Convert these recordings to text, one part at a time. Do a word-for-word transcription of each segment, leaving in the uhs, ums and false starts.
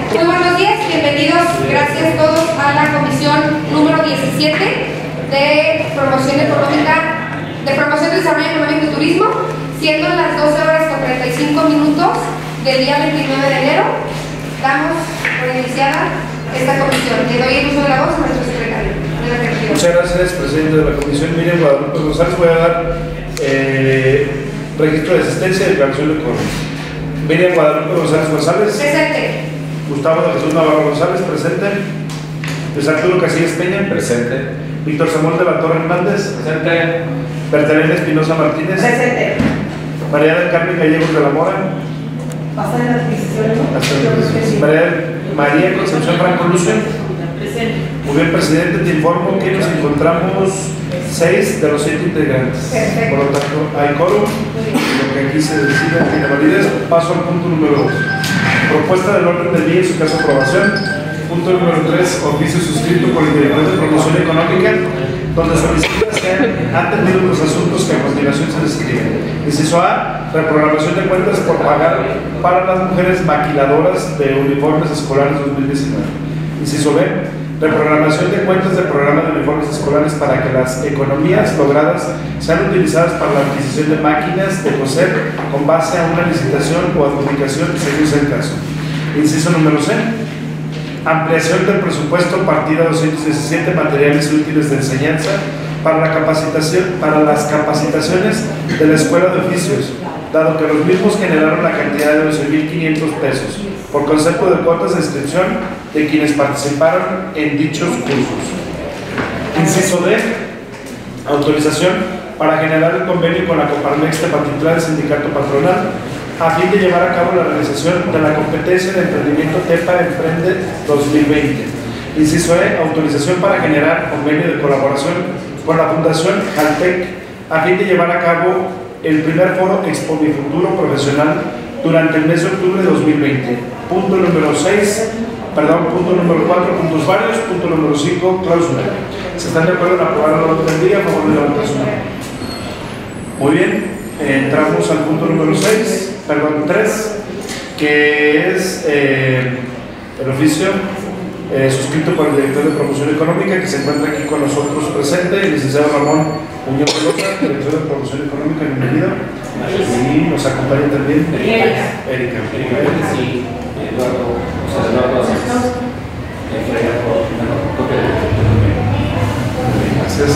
Muy buenos días, bienvenidos, gracias a todos a la comisión número diecisiete de promoción económica, de promoción, desarrollo económico y turismo, siendo las doce horas con treinta y cinco minutos del día veintinueve de enero. Damos por iniciada esta comisión. Le doy el uso de la voz a nuestro secretario. Muchas gracias, presidente de la comisión. Miriam Guadalupe González. Voy a dar eh, registro de asistencia y declaración de quórum. Miriam Guadalupe González González. Presente. Gustavo de Jesús Navarro González. Presente. Luis Arturo Casillas Peña. Presente. Víctor Samuel de la Torre Hernández. Presente. Bertalena Espinosa Martínez. Presente. María del Carmen Gallegos de la Mora. Pasa en la adquisición. María, María Concepción Franco Lucio. Presente. Muy bien, presidente, te informo que nos encontramos seis de los siete integrantes. Perfecto. Por lo tanto, hay quórum. Lo que aquí se decide tiene validez. Paso al punto número dos. Propuesta del orden del día y su caso de aprobación. Punto número tres. Oficio suscrito por el director de promoción económica, donde solicita que han atendido los asuntos que a continuación se describen. Inciso A, reprogramación de cuentas por pagar para las mujeres maquiladoras de uniformes escolares dos mil diecinueve. Inciso B, reprogramación de cuentas del programa de uniformes escolares para que las economías logradas sean utilizadas para la adquisición de máquinas de coser con base a una licitación o adjudicación, según sea el caso. Inciso número C, ampliación del presupuesto partida doscientos diecisiete, materiales útiles de enseñanza para la capacitación, para las capacitaciones de la Escuela de Oficios, dado que los mismos generaron la cantidad de doce mil quinientos pesos por concepto de cuotas de inscripción de quienes participaron en dichos cursos. Inciso D, autorización para generar el convenio con la Coparmex de Patitlán, sindicato patronal, a fin de llevar a cabo la realización de la competencia de emprendimiento TEPA Emprende dos mil veinte. Inciso E, autorización para generar convenio de colaboración con la Fundación Jaltec, a fin de llevar a cabo el primer foro Expo Mi Futuro Profesional durante el mes de octubre de dos mil veinte. Punto número seis, perdón, punto número cuatro, puntos varios. Punto número cinco, cláusula. ¿Se están de acuerdo en aprobar el orden del día? A favor de levantar su mano. Muy bien, eh, entramos al punto número seis, perdón, tres, que es eh, el oficio eh, suscrito por el director de promoción económica, que se encuentra aquí con nosotros presente, el licenciado Ramón Muñoz Pelota, director de promoción económica. Bienvenido. Y nos acompaña también Erika. Erika. Erika. Sí, Eduardo, o sea, Eduardo Gracias.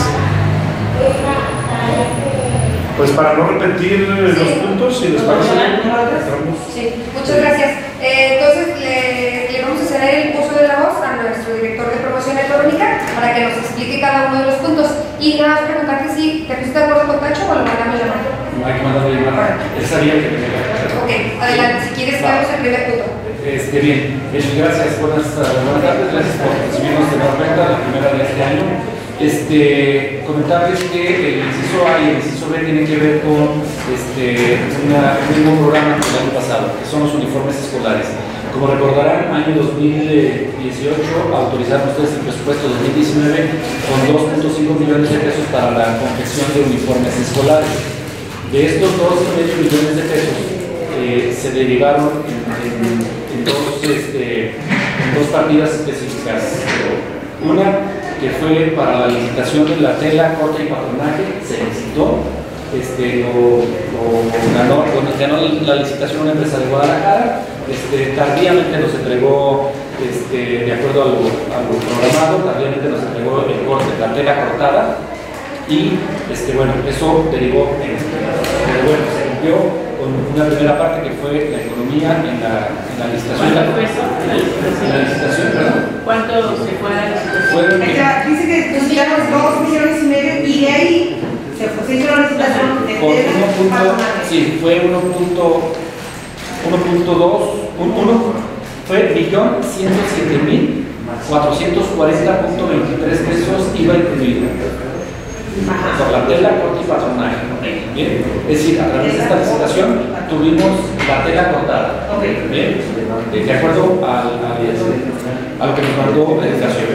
Pues para no repetir sí. los puntos, si les parece. Sí, muchas gracias. Eh, entonces, le, le vamos a ceder el uso de la voz a nuestro director de promoción económica para que nos explique cada uno de los puntos. Y nada más preguntarte si te pusiste de acuerdo con Tacho o lo mandamos llamar. No hay que mandarlo llamar. Él sabía que tenía que hacer. Ok, adelante, si quieres, vamos al primer punto. Este, bien, gracias, buenas, buenas tardes, gracias por recibirnos de nueva cuenta, la primera de este año. Este, comentarles que el inciso A y el inciso B tienen que ver con este, una, un mismo programa del año pasado, que son los uniformes escolares. Como recordarán, año dos mil dieciocho autorizaron ustedes el presupuesto dos mil diecinueve con dos punto cinco millones de pesos para la confección de uniformes escolares. De estos dos punto cinco millones de pesos eh, se derivaron en, en, en, dos, este, en dos partidas específicas. Una que fue para la licitación de la tela, corte y patronaje, se licitó, este, lo, lo ganó, lo ganó la licitación una empresa de Guadalajara, este, tardíamente nos entregó, este, de acuerdo a lo, a lo programado, tardíamente nos entregó el corte, la tela cortada, y este, bueno, eso derivó en este, pero bueno, se cumplió con una primera parte que fue la economía en la, en la licitación. ¿Cuánto fue eso? En la, en la licitación, perdón. ¿Cuánto se fue a la licitación? Fueron, o sea, dice que pusieron dos millones y medio y de ahí se, se hizo la licitación de uno punto, sí, fue uno punto dos, fue millón ciento siete mil cuatrocientos cuarenta punto veintitrés pesos iba incluido. Por la tela, corte y patronaje. Bien, es decir, a través de esta licitación tuvimos la tela cortada. Bien, de acuerdo al, al, a lo que nos mandó la educación.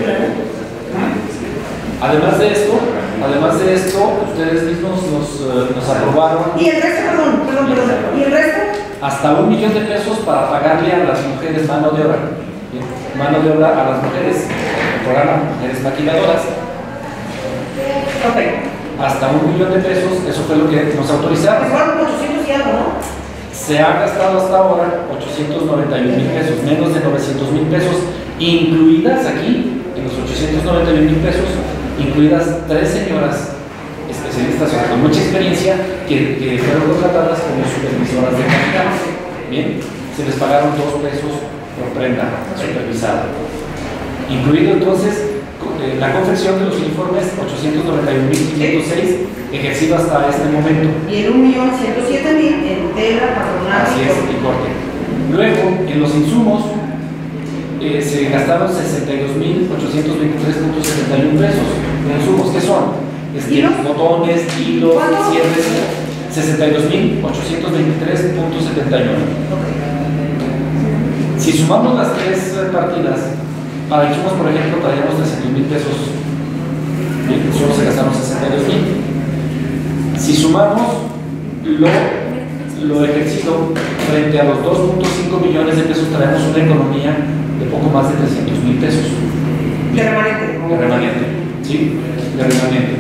Además de esto, además de esto, ustedes mismos nos, nos aprobaron. ¿Y el resto, perdón, perdón, perdón? ¿Y el resto? Hasta un millón de pesos para pagarle a las mujeres mano de obra. Bien. Mano de obra a las mujeres, el programa Mujeres Maquiladoras, Ok. hasta un millón de pesos, eso fue lo que nos autorizaron. Pues fueron ochocientos y algo, ¿no? Se han gastado hasta ahora ochocientos noventa y un mil pesos, menos de novecientos mil pesos, incluidas aquí, en los ochocientos noventa y un mil pesos, incluidas tres señoras especialistas con mucha experiencia que, que fueron contratadas como supervisoras de calidad. Bien, se les pagaron dos pesos por prenda supervisada. Incluido entonces eh, la confección de los uniformes ochocientos noventa y un mil quinientos seis ejercido hasta este momento. Y en un millón ciento siete mil en tela, patronal Así es, y corte. Luego, en los insumos, eh, se gastaron sesenta y dos mil ochocientos veintitrés punto setenta y uno pesos. ¿En insumos qué son? Este, ¿Hilos? botones, hilos, ¿Cuánto? cierres, sesenta y dos mil ochocientos veintitrés punto setenta y uno. Si sumamos las tres partidas, para insumos, por ejemplo, traíamos trescientos mil pesos, bien, solo se gastaron sesenta y dos mil. Si sumamos lo, lo ejercido frente a los dos punto cinco millones de pesos, traemos una economía de poco más de trescientos mil pesos. de remanente. De remanente, ¿sí? De remanente.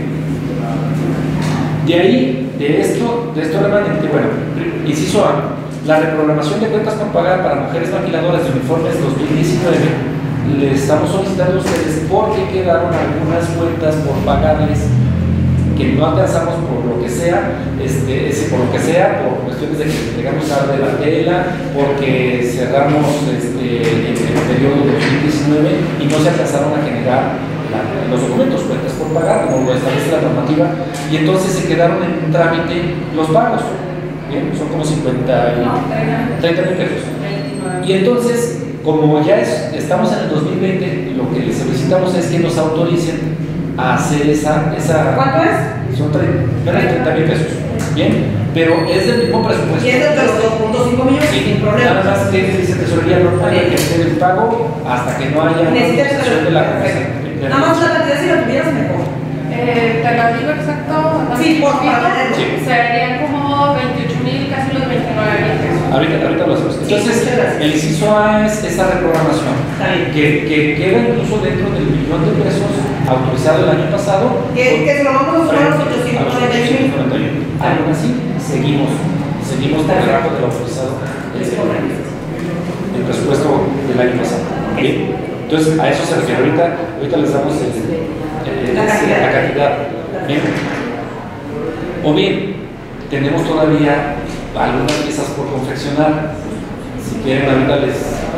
De ahí, de esto, de esto remanente, bueno, inciso A, la reprogramación de cuentas por pagar para mujeres maquiladoras de uniformes dos mil diecinueve, le estamos solicitando a ustedes porque quedaron algunas cuentas por pagarles que no alcanzamos por lo que sea, este, ese, por lo que sea, por cuestiones de que llegamos tarde la tela, porque cerramos este, el, el periodo de dos mil diecinueve y no se alcanzaron a generar la, los documentos, cuentas por pagar, como lo establece la normativa, y entonces se quedaron en trámite los pagos. Bien, son como cincuenta y treinta mil pesos. Y entonces, como ya es, estamos en el dos mil veinte, lo que les solicitamos es que nos autoricen a hacer esa... esa ¿Cuánto es? Son treinta mil pesos. Bien, pero es del mismo presupuesto. Y es de los dos punto cinco millones, Sí, sin problema. nada más que dice tesorería no puede hacer el pago hasta que no haya una Necesitas autorización de la perfecto. comisión. Nada más la cantidad, si la tuvieras mejor. Eh, te lo digo exacto. Sí, por favor. Sí. Serían como veintiocho mil, casi los veintinueve mil pesos. Ahorita, ahorita lo hacemos. Entonces, muchas gracias. el inciso A es esa reprogramación, Está bien. que, que queda incluso dentro del millón de pesos autorizado el año pasado. Que, que se lo vamos a sumar a los A los ochocientos noventa y mil. ochocientos noventa y uno. Aún así, seguimos, seguimos por debajo del autorizado del, del presupuesto del año pasado. ¿Bien? Entonces, a eso se refiere. Ahorita, ahorita les damos el, el, La cantidad. la cantidad. ¿Bien? O bien, tenemos todavía algunas piezas por confeccionar. Si quieren, ahorita les,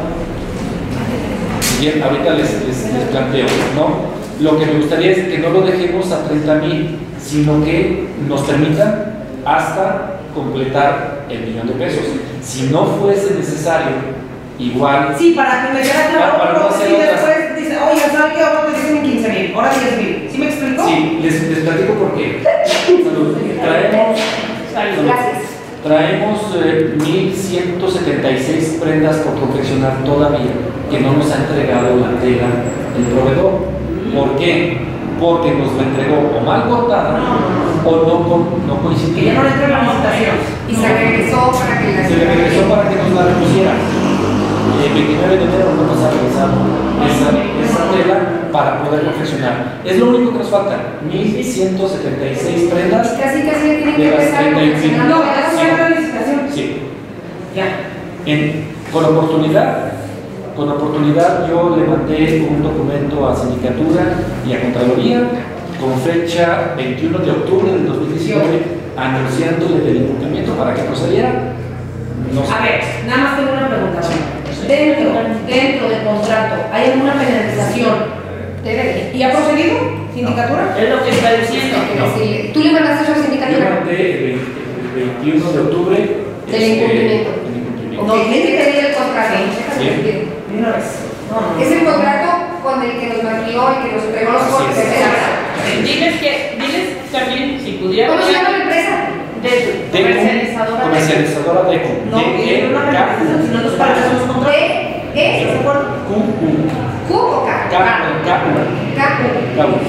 si bien, ahorita les, les, les planteo, ¿no? Lo que me gustaría es que no lo dejemos a treinta mil, sino que nos permitan hasta completar el millón de pesos. Si no fuese necesario, igual. Sí, para que me quede claro, Para- para no porque hacer si otras. después dice, oye, ¿sabes qué? Ahora te dicen en quince mil, ahora diez mil. ¿Sí me explico? Sí, les, les platico por qué. Salud. Traemos, salud. Gracias. Traemos eh, mil ciento setenta y seis prendas por confeccionar todavía que no nos ha entregado la tela el proveedor. ¿Por qué? Porque nos la entregó o mal cortada o no, con- no Que ya coincidía. no le entra la licitación. Y se regresó para que la Se le regresó para que nos la repusiera. El veintinueve de enero no nos ha regresado esa, esa tela para poder confeccionar. Es lo único que nos falta, mil ciento setenta y seis prendas. Casi, casi ya tienen que De las empezar a treinta y confeccionar. No, novelas. ya no se la licitación. Sí. Ya. En- con oportunidad, con oportunidad yo le mandé un documento a Sindicatura y a Contraloría con fecha veintiuno de octubre del dos mil diecinueve anunciándole del incumplimiento para que procediera. No sé. A ver, nada más tengo una pregunta. Dentro, dentro del contrato, ¿hay alguna penalización? Debe ¿Y ha procedido? ¿Sindicatura? Es lo que está diciendo. de decirle. ¿Tú le mandaste eso a la Yo sindicatura? mandé el veinte el veintiuno de octubre Del este, incumplimiento. del incumplimiento. No, tiene que pedir el contrato. Sí. De una vez. No, no. Es el contrato con el que nos maquilló y que nos entregó los Así cortes. es. etcétera. Diles que, diles también, si pudiera. ¿Cómo se llama la empresa? De Decu, comercializadora. comercializadora Decu. No, que no una penalización, sino dos para que hacemos contrato. ¿E? ¿E? ¿Estás de acuerdo? Q U. ¿Q o K? K U. K. K U.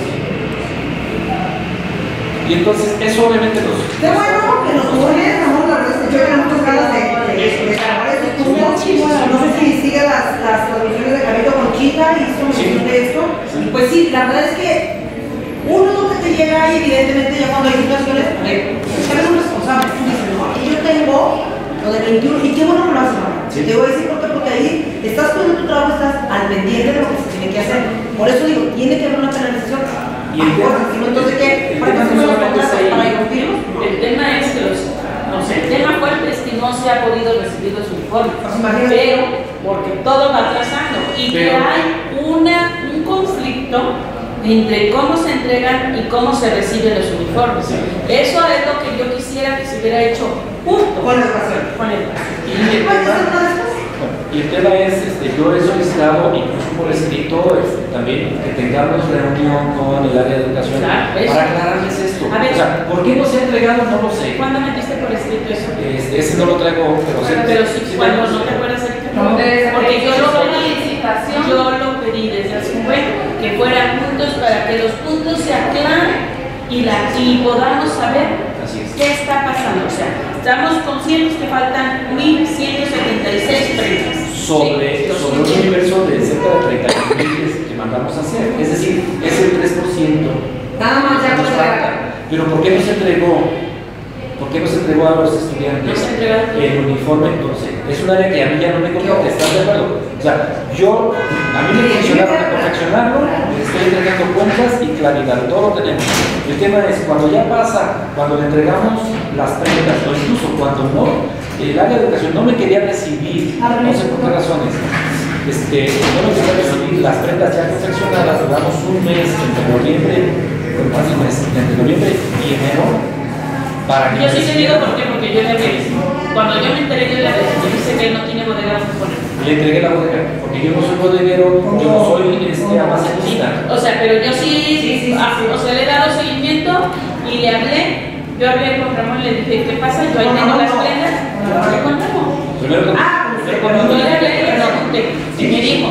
Y entonces, eso obviamente nos. Qué bueno que nos comunes, Ramón, la verdad es que yo tengo muchas ganas de, de, de, de grabar estos puntos. No sé si sigue las, las transmisiones de Javier la verdad es que uno lo que te llega y evidentemente ya cuando hay situaciones, a ver, eres un responsable, tú dices, no, y yo tengo lo de veintiuno, y qué bueno que lo haces, ¿no? Sí. Te voy a decir por qué, porque ahí estás poniendo tu trabajo, estás al pendiente de lo que se tiene que hacer. Por eso digo, tiene que haber una penalización. Y el tema, cosas, ¿no? Entonces, ¿qué? el ¿Para qué tema se no me lo solamente es contratas? ahí. ¿Para irrumpirlos? El tema es que los, no sé, el tema fuerte es que no se ha podido recibir los uniformes, Pues imagínate. pero porque todo va atrasando y que Pero- hay una, un conflicto entre cómo se entregan y cómo se reciben los uniformes. Sí. Eso es lo que yo quisiera que se hubiera hecho junto Con la educación. con el y el ¿Puedes tema- hacer una de estas? Y el tema es, este, yo he solicitado, incluso por escrito, este, también que tengamos reunión con el área de educación Claro, eso. para aclararles esto. A ver. O sea, ¿por qué no se ha entregado? No lo sé. ¿Cuándo metiste por escrito eso? Este, ese no lo traigo, pero sí. Pero, pero sí, sí cuando tenemos- no te acuerdas el No, porque yo lo una pedí, licitación. yo lo pedí desde hace un buen que fueran puntos para que los puntos se aclaren y, la, y podamos saber Así es. qué está pasando. O sea, estamos conscientes que faltan mil ciento setenta y seis prendas. Sobre, Sí, los sobre un entiendo. universo de cerca de treinta y dos mil que mandamos a hacer. Es decir, es el tres por ciento. Nada más ya Nos no se falta. Pero ¿por qué no se entregó? ¿Por qué no se entregó a los estudiantes No se entregó. el uniforme entonces? Es un área que a mí ya no me compete, ¿estás de acuerdo? O sea, yo, a mí me confeccionaron a confeccionarlo, le estoy entregando cuentas y claridad, todo lo tenemos. El tema es, cuando ya pasa, cuando le entregamos las prendas, o incluso cuando no, el área de educación no me quería recibir, no sé por qué razones. Este, no me quería recibir las prendas ya confeccionadas, duramos un mes entre noviembre, bueno, más de un mes, entre noviembre y enero, para que Yo sí te digo recibieran. por qué, porque yo le dije, cuando yo me enteré de la me dice que él no tiene bodega donde poner. Le entregué la bodega, porque yo no soy bodeguero, yo no soy este, almacenista. O sea, pero yo sí, Sí, sí, sí, ah, sí. o sea, le he dado seguimiento y le hablé. Yo hablé con Ramón y le dije, ¿qué pasa? Yo ahí Con tengo Ramón, las no. prendas. Con Ramón. Hablé con Ramón. Primero con, Ah, primero con Cuando yo le hablé, le Perdón. pregunté, y me dijo,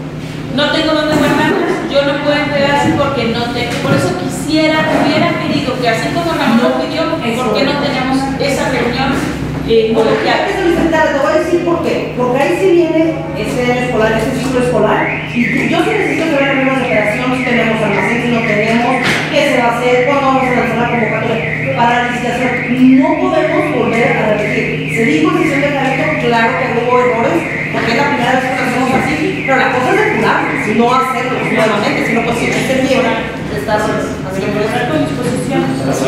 no tengo dónde guardarlas, yo no puedo entregar así porque no tengo. Por eso quisiera, hubiera pedido que así como Ramón lo pidió, ¿por qué no tenemos esa reunión eh, Porque hay coloquial? que solicitar, te voy a decir por qué. Porque ahí sí viene ese año escolar, ese ciclo escolar. Y yo sí necesito saber las reglas de operación, si tenemos almacén, si no tenemos, qué se va a hacer, cuándo vamos a lanzar la convocatoria para la licitación. No podemos volver a repetir. Se dijo en sesión de Carito, claro que hubo errores, porque es la primera vez que lo hacemos así, pero la cosa es depurarlo, no hacerlo nuevamente, sino pues si existe el miedo de estar haciendo Estar con disposición.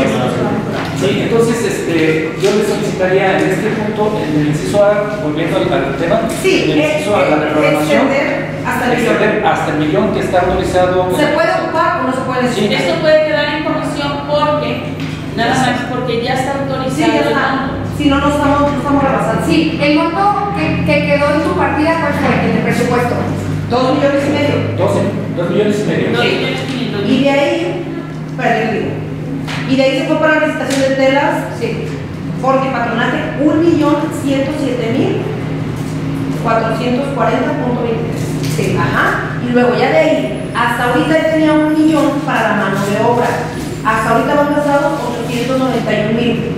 Sí, entonces este, yo le solicitaría en este punto, en el inciso A, volviendo al, al tema, Sí, en el eh, inciso A, la eh, reprogramación, extender hasta el millón. extender hasta el millón que está autorizado. ¿Se puede ocupar o no se puede Sí. decir? Esto puede quedar en comisión porque, nada más porque ya está autorizado. Sí, ya está. Si no, no estamos, no estamos rebasando. Sí, el monto que, que quedó en tu partida, ¿cuál fue? En el presupuesto. Dos millones y medio. doce, dos millones y medio. Dos millones quinientos mil. Y de ahí, perdón, digo. Y de ahí se fue para la licitación de telas, Sí. porque patronaje, un millón ciento siete mil cuatrocientos cuarenta punto veintitrés. Sí, ajá. Y luego ya de ahí, hasta ahorita él tenía un millón para la mano de obra. Hasta ahorita van gastados ochocientos noventa y un mil.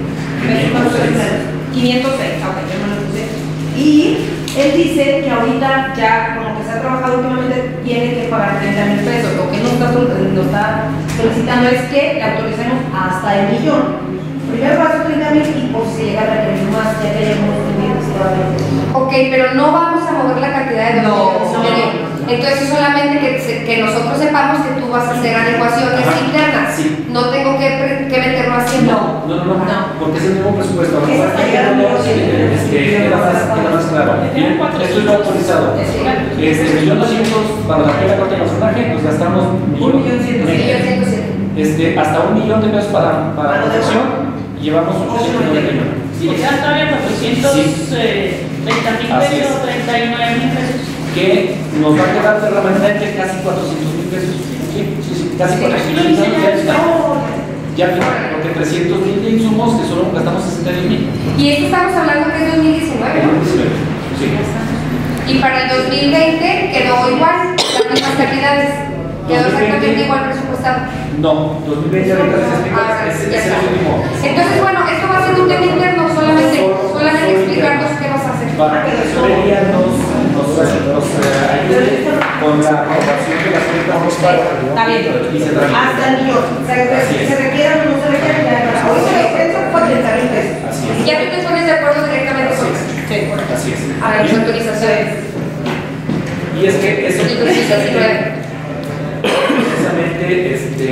quinientos seis, ok, ya me lo puse. Y él dice que ahorita ya, como que se ha trabajado últimamente, tiene que pagar treinta mil pesos. Lo que no está, sol- no está solicitando es que le autoricemos hasta el millón. Primero paso treinta mil y por si llega a requerir más, ya que hayamos pendientes todavía. Ok, pero no vamos a mover la cantidad de dos No, millones y no, medio. no. Entonces solamente que, se- que nosotros sepamos que tú vas a hacer adecuaciones Ajá, internas. sí. No tengo que, pre- que meterlo haciendo. No. No, no, no, No. porque es el mismo presupuesto. Es Ahora, hasta llegar a un millón eh, este, queda más, queda más claro. Bien, esto es lo autorizado. Sí. Este, millón doscientos para la primera corte de personaje, nos gastamos Un millón ciento Sí, yo medio. siento siete. Este, hasta un millón de pesos para, para Para lo de protección, llevamos ochocientos noventa y nueve. Sí, ya todavía cuatrocientos treinta mil Así pesos, es. treinta y nueve mil pesos. Que nos va a quedar permanentemente casi cuatrocientos mil pesos. Sí, sí, sí, casi Sí, cuatrocientos mil pesos. Ya, porque trescientos mil de insumos que solo gastamos sesenta y dos mil. Y esto estamos hablando que es dos mil diecinueve, ¿no? Sí. Y para el dos mil veinte quedó igual, las mismas cantidades. Quedó dos mil veinte. exactamente igual presupuestado. No, dos mil veinte ahorita les explico, Ah, es, ya es el está. último. Entonces, bueno, esto va a ser un tema interno, solamente, solamente explicarnos qué vas a hacer. Para que la tesorería nos, nos, nos eh, ayude con la aprobación de las cuentas para Está bien. y se tramita. Hasta el millón. Se, Así es. se requiere o no se requiere, ya. Ahorita el centro fue treinta mil pesos. Así es. Ya tú te pones de acuerdo directamente con eso. Sí, correcto. Así es. A las autorizaciones. Y es que eso Entonces, así no es. precisamente, este,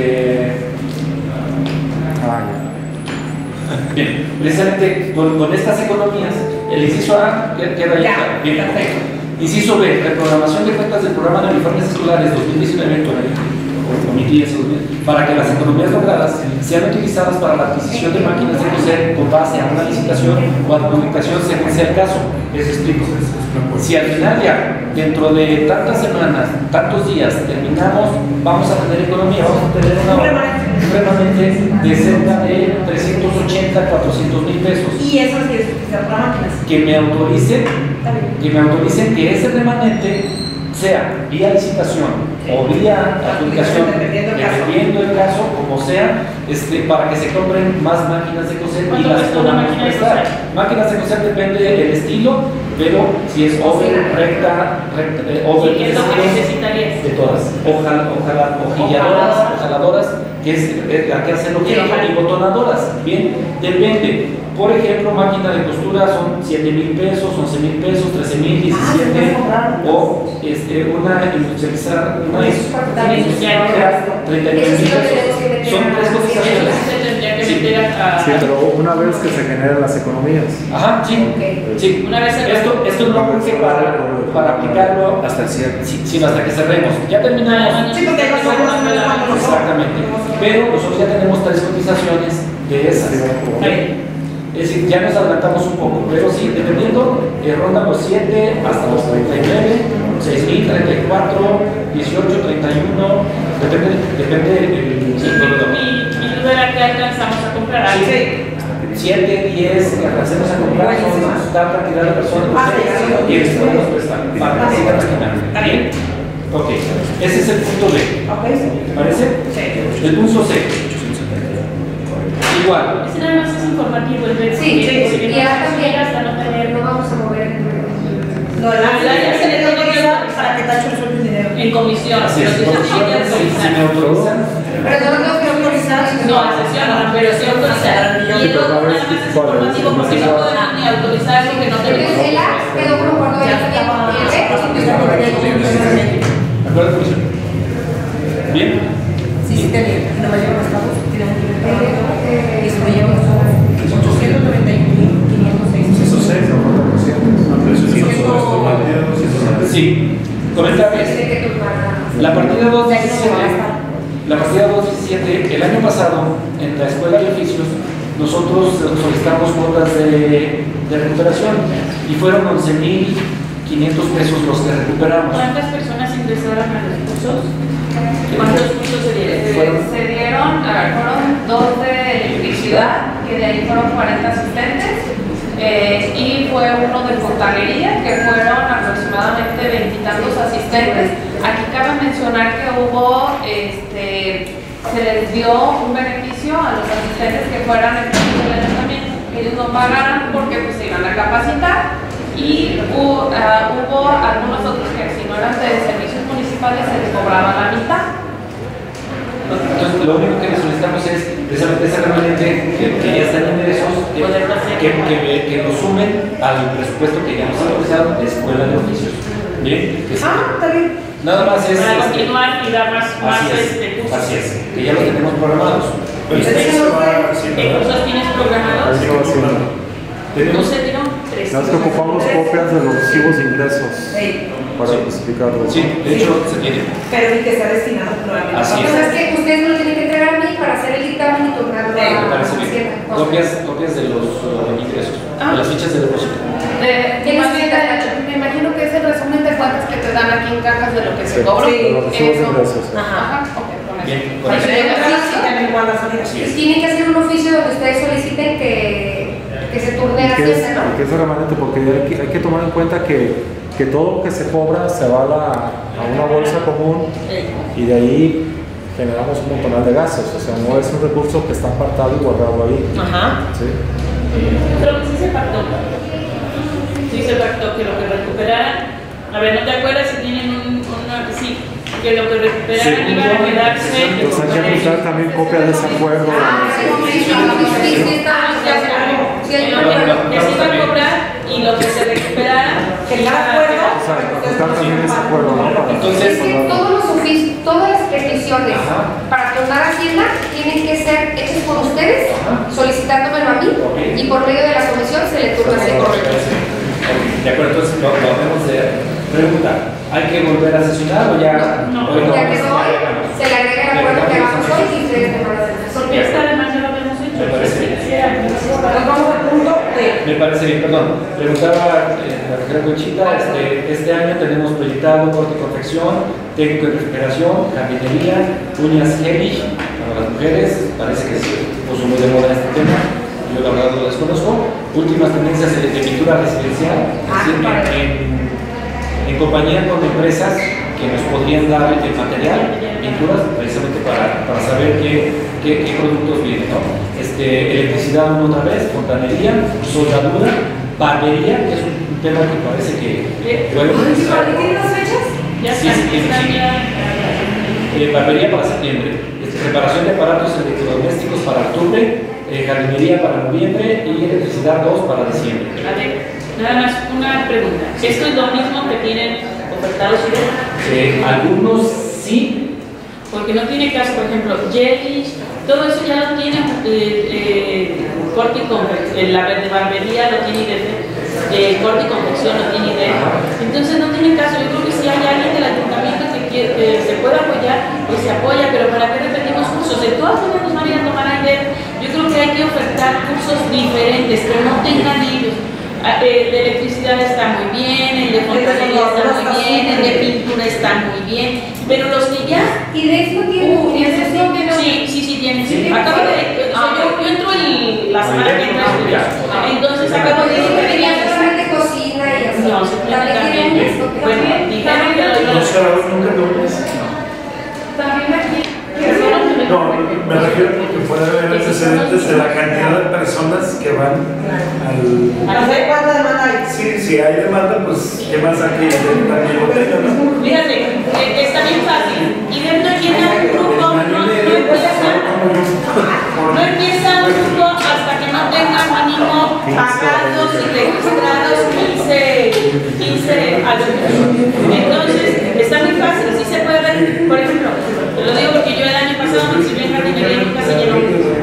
bien, precisamente con, con estas economías, el inciso A queda queda ahí. Ya, Bien, perfecto. Inciso B, reprogramación de cuentas del programa de uniformes escolares dos mil diecinueve para que las economías logradas sean utilizadas para la adquisición de máquinas de coser con base a una licitación o adjudicación según sea el caso. Les explico. Si al final ya, dentro de tantas semanas, tantos días, terminamos, vamos a tener economía, vamos a tener una un remanente de cerca de trescientos ochenta, cuatrocientos mil pesos. Y eso es que es utilizar para máquinas. Que me autoricen, Está bien. que me autoricen que ese remanente sea vía licitación o vía adjudicación, Dependiendo del caso. dependiendo del caso, como sea, este, para que se compren más máquinas de coser y ¿Cuánto las cuesta una podamos máquina de prestar. coser? Máquinas de coser depende del estilo, pero si es over, recta, recta eh, over, ¿Y qué es lo que necesitarías? de todas, ojalá, ojalá, hojilleadoras, Ojaladoras. ojaladoras, que es eh, la que hace lo que Sí, ojalá. y botonadoras, bien, depende. Por ejemplo, máquina de costura son siete mil pesos, once mil pesos, trece mil, diecisiete, o este, una industrializar, una También industrial, treinta y nueve mil pesos. Son tres Eso cotizaciones. se tendría que Sí. meter a... Sí, pero una vez que se generan las economías. Ajá, sí, Ok. sí. Una vez se- Esto, esto no urge para, para aplicarlo Hasta el cierre. sí, sino hasta que cerremos. Ya terminamos. Sí, porque no sabemos cuándo nosotros. Exactamente. Pero nosotros ya tenemos tres cotizaciones de esas. ¿Ok? Es decir, ya nos adelantamos un poco, pero sí, dependiendo, eh, rondan los siete hasta los treinta y nueve, seis mil, treinta y cuatro, dieciocho, treinta y uno, depende, depende del Sí, sector. mi, mi duda era que alcanzamos a comprar algo. siete, diez, que alcancemos a comprar son tal cantidad de personas Ah, sí, sí, sí. y les podemos prestar para que sigan maquinando. ¿Está bien? Ok, ese es el punto B. Ok. ¿Te parece? Sí. El punto C. Igual. Ese nada más es informativo, el ver. Sí, sí, porque y no ahora se también llega hasta no tener. no vamos a mover el número. Lo de la Ah, ya se le dio autoriza para que Tacho resuelva el dinero. En comisión, Así pero es. sí se tiene que Si si me autorizar. autorizan. Pero no lo tengo que autorizar. No, a sesión, no, pero sí autorizar. Y el otro nada más es informativo porque no podemos ni autorizar algo que no tenemos. Entonces, el A quedó como cuando ya también. El B, ¿De acuerdo, comisión? ¿Bien? Sí, sí, tenía. Y no me llevan los pagos, tenemos que ver. Y se me llevan los pagos. ochocientos noventa y uno mil quinientos seis. Eso seis, no falta trescientos. Sí. Comentarles. tiene que tomar. La partida dos De ahí no me va a diecisiete, gastar. la partida dos diecisiete, el año pasado, en la Escuela de Oficios, nosotros solicitamos cuotas de, de recuperación y fueron once mil quinientos pesos los que recuperamos. ¿Cuántas personas ingresaron a los cursos? ¿Cuántos cursos se dieron? Fueron- Se dieron, a ver, fueron dos de electricidad, que de ahí fueron cuarenta asistentes, eh, y fue uno de fontanería, que fueron aproximadamente veintitantos asistentes. Aquí cabe mencionar que hubo, este, se les dio un beneficio a los asistentes que fueran empleados del ayuntamiento. Ellos no pagaran porque pues, se iban a capacitar, y hubo, ah, hubo algunos otros que si no eran de servicios municipales se les cobraba la mitad. Entonces, lo único que le solicitamos es precisamente ese remanente que, que ya está en ingresos, que, Poderlo hacer. que, que, que lo sumen al presupuesto que ya nos ha autorizado de Escuela de Oficios. Bien, que sí. Ah, está bien. Nada más es. Para este, continuar y dar más, más Así es, este, cursos. así es, que ya los tenemos programados. Pero Este, sí se va haciendo, ¿Qué ¿verdad? cursos tienes programados? Sí, comprando. No tenemos se dieron tres. Las que ocupamos copias de los archivos de ingresos Sí. para Sí. especificarlos. Sí, de hecho se tiene. Pero ni que está destinado nuevamente. Así O sea, es que ustedes me lo tienen que entregar a mí para hacer el dictamen y turnarlo Me a parece bien. Hacienda. Copias, copias de los uh, ingresos, de las fichas de depósito. De- ¿Tienes más bien, cuenta? me imagino que es el resumen de cuentas que te dan aquí en cajas de lo que se Sí, cobró. sí, de los archivos de Eso. ingresos. Ajá. Ajá, ok, con eso. Bien, con Para eso. que tengan Sí, oficio. también igual la salida. Así Y es. tienen que hacer un oficio donde ustedes soliciten que, que se turne ¿Y a qué es, Hacienda, y ¿no? qué es el remanente? Porque hay que, hay que tomar en cuenta que, que todo lo que se cobra se va a, la, a una bolsa común y de ahí generamos un montón de gastos. O sea, no es un recurso que está apartado y guardado ahí. Ajá. ¿Sí? Creo que sí se pactó. Sí se pactó que lo que recuperaran. A ver, ¿no te acuerdas si tienen un, una, sí, que lo que recuperaran iban a quedarse. Entonces hay que aplicar también copia de ese acuerdo. Ah, sí, sí, sí, sí, sí, sí, está, ya se acabó. Sí, hay Lo una- que se iba a cobrar y lo que se recuperara, Que el acuerdo. O sea, aplicar también ese acuerdo, ¿no? Para- Entonces, Es que todos los oficios, todas las peticiones Ajá. para clonar Hacienda tienen que ser hechas por ustedes, solicitándomelo a mí, Ok. y por medio de la comisión se le turna ese correo. De acuerdo, entonces lo, lo hacemos de pregunta. ¿Hay que volver a sesionar o ya? No, hoy Ya pues, quedó hoy, se le agrega el acuerdo que hagamos hoy y ustedes me van a hacer. porque esta además ya lo habíamos hecho. Me parece bien. Nos vamos al punto de. Me parece bien, perdón. Preguntaba eh, la doctora Conchita, este, este año tenemos proyectado corte y confección, técnico de recuperación, jardinería, uñas Hellish para las mujeres, parece que se puso muy de moda este tema, yo la verdad lo desconozco. Últimas tendencias de, de pintura residencial, es decir, en, en- en compañía con empresas que nos podrían dar el material, pinturas, precisamente para, para saber qué, qué, qué productos vienen, ¿no? Este, electricidad una otra vez, fontanería, soldadura, barbería, que es un, un tema que parece que puede utilizar. ¿Tienen las fechas? Ya Sí, está, sí, sí, está sí. ya. Eh, barbería para septiembre, este, reparación de aparatos electrodomésticos para octubre, eh, jardinería para noviembre y electricidad dos para diciembre. A ver, nada más una pregunta. ¿Esto es lo mismo que tienen ofertados ustedes? Eh, algunos sí, Porque no tiene caso, por ejemplo, jellies, todo eso ya lo tiene eh, eh, corte y confección, la de barbería lo tiene desde eh, corte y confección lo tiene idea. Entonces no tiene caso. Yo creo que si hay alguien del ayuntamiento que, quiere, que se pueda apoyar, pues se apoya, pero ¿para qué repetimos cursos? De todas maneras nos van a ir a tomar ayer. Yo creo que hay que ofertar cursos diferentes, que no tengan ellos. Ah, eh, de electricidad está muy bien, el de fontanería está muy bien, el de pintura está muy bien, pero los que ya ¿Y de eso tiene? Uh, ¿Y eso no tiene? sí, sí, sí tiene. Sí, tiene. Acabo de. O sea, yo, yo entro el, la semana que entra. Ya. Entonces acabo de Porque decir tenía solamente cocina y así. no, se tiene También tiene también. esto. Bueno, dijeron que lo No se ha dado nunca de uñas. También aquí. No, me refiero porque puede haber antecedentes de la cantidad de personas que van al. No sé cuánta demanda hay. Sí, si hay demanda, pues qué más hay que también lo tengan, ¿no? Fíjate, eh, está bien fácil. Y dentro llena un grupo, no, no empieza, no empieza un grupo hasta que no tenga mínimo pagados y registrados quince, quince alumnos. Entonces, está muy fácil, sí se puede ver. Por ejemplo, te lo digo porque yo el año pasado me recibí en jardinería y nunca se llenó.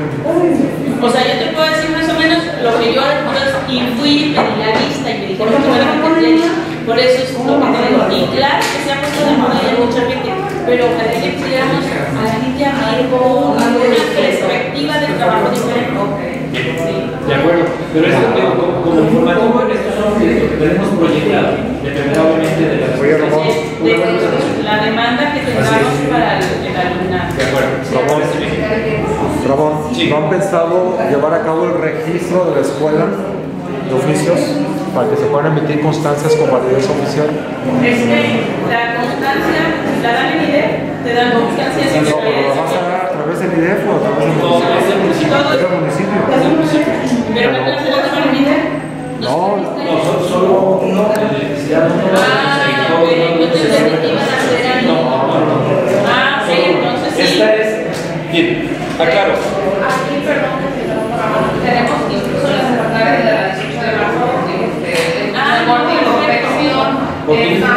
O sea, yo te puedo decir más o menos lo que yo y fui, pedí la lista y me dijeron que me la competencia. Por eso es lo que te digo. Y claro que se ha puesto de moda y hay mucha gente, pero ojalá que pudiéramos a la gente abrir con una perspectiva de trabajo diferente. de acuerdo, pero esto tengo como, como informativo, estos son los que tenemos proyectado, dependerá obviamente de las Oye, Ramón. De, de la demanda que tengamos para el, el alumnado. De acuerdo, Ramón. Ramón, Sí. ¿no han pensado llevar a cabo el registro de la escuela de oficios para que se puedan emitir constancias con validez oficial? Este, la constancia, la dan en I D E, te dan constancia No, sin pero lo vas a dar a través del I D E F o a través del No, es del municipio. municipio. ¿Es del municipio? Pero no se la toman en I D E. No, No, solo, solo uno, electricidad uno, Ah, y ok, todo, yo te entendí que iban a hacer ahí. No, no, no, no. Ah, ok, entonces sí. Esta es, bien, aclaro. Aquí, perdón, tenemos incluso la secretaria de la dieciocho de marzo, este, Ah, el corte y confección, esa,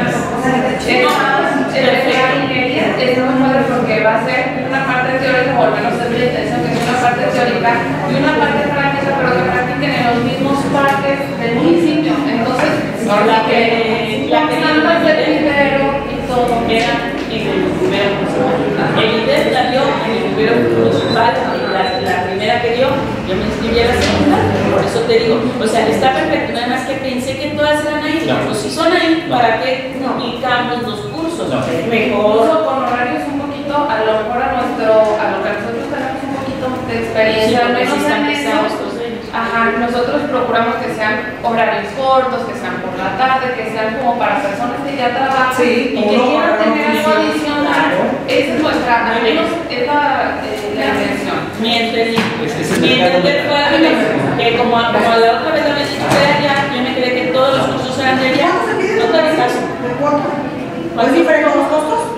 esa ingeniería, es muy padre porque va a ser una parte teórica, o al menos es la intención que sea una parte teórica y una parte práctica, pero que practiquen en los mismos parques del municipio. Entonces, La que que- la las que- plantas del vivero y todo. Era en el primero municipal. El I D E la dio en el primero municipal, la, la primera que dio, yo me inscribí a la segunda, por eso te digo, o sea, está perfecto, nada más que pensé que todas eran ahí, No. pues si son ahí, ¿para qué aplicamos los cursos? No. Incluso Mejor. con horarios un poquito, a lo mejor a nuestro, a lo que nosotros tenemos un poquito de Sí, experiencia, al porque menos sí están en pesados eso. los ellos. Ajá, nosotros procuramos que sean horarios cortos, que sean por la tarde, que sean como para personas que ya trabajan Sí, y que uno quieran para tener algo oficio. adicional. Esa es nuestra, al menos es la, eh, la intención. Mi entendí. Es- es el Mi mercado entender fue de- que como, a- como a la otra vez había dicho que era allá, yo me quedé que todos los cursos eran de allá. ¿Cuánto se pide? No te hagas caso. ¿De cuánto? ¿Es diferente los costos?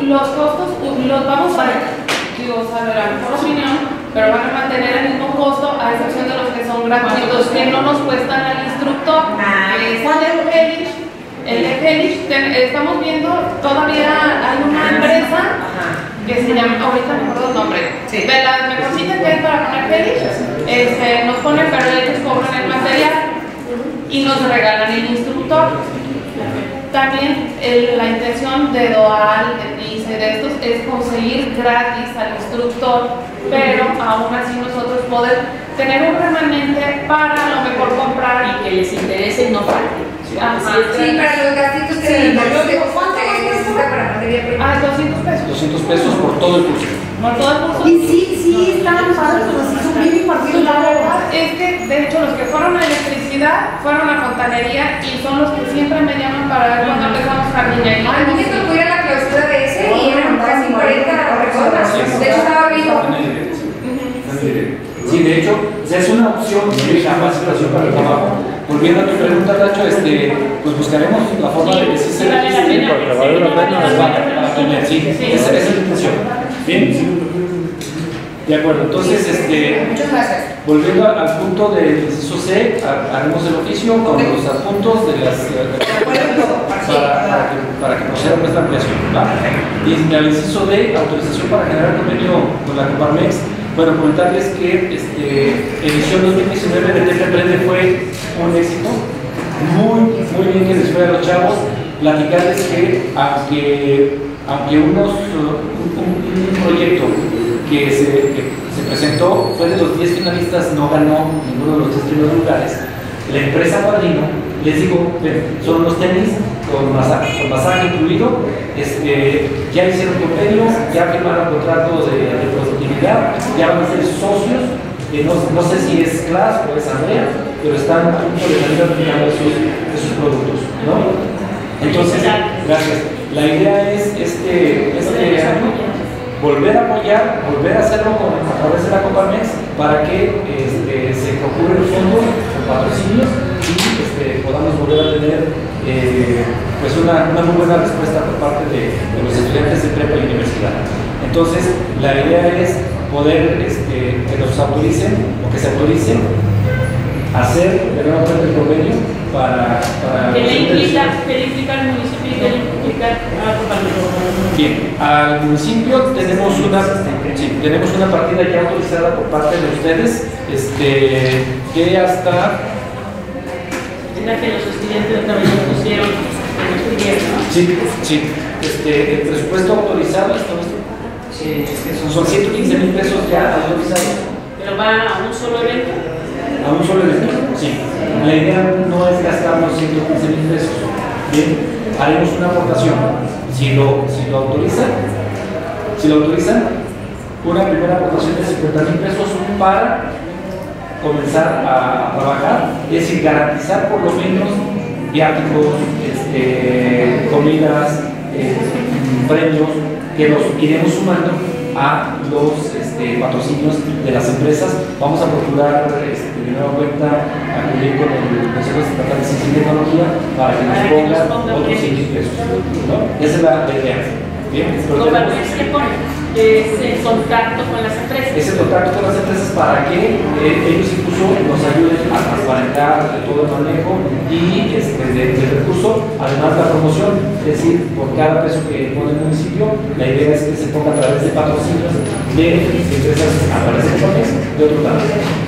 los costos los vamos a, digo, o sea, de la mejor opinión, pero van a mantener el mismo costo a excepción de los que son gratuitos, que no nos cuestan al instructor. Ah, Es el de Helix, el de Helix, ten- estamos viendo, todavía hay una empresa que se llama, ahorita me acuerdo el nombre, Sí. de las mejorcitas que hay para poner Helix, este, nos ponen, pero ellos cobran el material y nos regalan el instructor. También el- la intención de Doal, de Dice, de estos es conseguir gratis al instructor, pero aún así nosotros poder tener un remanente para a lo mejor comprar Y que les interese y no falte. Ajá. Sí, para los gastitos que Sí, no yo digo, se ¿cuánto necesita para materia prima. Ah, doscientos pesos. doscientos pesos por todo el curso. Por todo el curso. Y sí, sí, estaban padres, pero sí son bien impartidos. La verdad es que, de hecho, los que fueron a electricidad fueron a fontanería y son los que siempre me llaman para ver cuando empezamos jardinería. A mí me tocó ir a la clausura de ese y eran casi cuarenta personas. De hecho, estaba viendo. Sí, de hecho, o sea, es una opción de capacitación para el trabajo. Volviendo a tu pregunta, Tacho, este, pues buscaremos la forma de que sí se vale la pena. porque vale la pena. para tener, sí, esa, esa es la intención. Bien, de acuerdo, entonces, este, Muchas gracias. volviendo al al punto del inciso C, ha- haremos el oficio con los adjuntos de las eh, para, para, que, para que proceda nuestra ampliación. ¿Va? Y al inciso D, autorización para generar convenio con la Coparmex. Bueno, comentarles que este, edición dos mil diecinueve de T P Emprende fue un éxito. Muy, muy bien que les fue a los chavos. Platicarles que aunque, aunque unos, un, un- un proyecto que se, que se presentó fue de los diez finalistas, no ganó ninguno de los diez primeros lugares. La empresa Padrino, les digo, ven, son unos tenis con masaje, con masaje incluido, este, ya hicieron convenio, ya firmaron contrato de, de productividad, ya van a ser socios, eh, no, no sé si es Class o es Andrea, pero están a punto de salir al final de sus, de sus productos, ¿no? Entonces, gracias. La idea es este, este año volver a apoyar, volver a hacerlo con, a través de la Coparmex para que este, se procuren fondos con patrocinios y este, podamos volver a tener eh, pues una, una muy buena respuesta por parte de, de los estudiantes de prepa y universidad. Entonces, la idea es poder este, que nos autoricen o que se autoricen a hacer de nuevo cuenta el convenio para, para ¿Qué le los implica, qué le implica al municipio y qué le implica a la compañía? Bien, al municipio tenemos una, sí, tenemos una partida ya autorizada por parte de ustedes, este, que hasta, Era que los estudiantes también nos pusieron en el proyecto. sí, sí, este, el presupuesto autorizado, ¿esto, esto? Sí, es que Son ciento quince mil pesos ya autorizados Pero va a un solo evento. a un solo evento, sí. La idea no es gastarnos ciento quince mil pesos, bien, haremos una aportación, si lo, si lo autorizan, si lo autorizan, una primera aportación de cincuenta mil pesos para comenzar a, a trabajar, es decir, garantizar por lo menos viáticos, este, comidas, eh, premios, que los iremos sumando a los este, patrocinios de las empresas. Vamos a procurar este, de nueva cuenta acudir con el Consejo Estatal de Ciencia y Tecnología para que nos Para que nos ponga ponga otros cien mil pesos, ¿no? Esa es la, la idea. Bien, pero tenemos- Coparmex, ¿qué pone? Es el contacto con las empresas. ese contacto con las empresas para que eh, ellos incluso nos ayuden a transparentar todo el manejo y este, de- del recurso, además la promoción, es decir, por cada peso que pone el municipio, la idea es que se ponga a través de patrocinios de empresas a través de Coparmex de otro lado.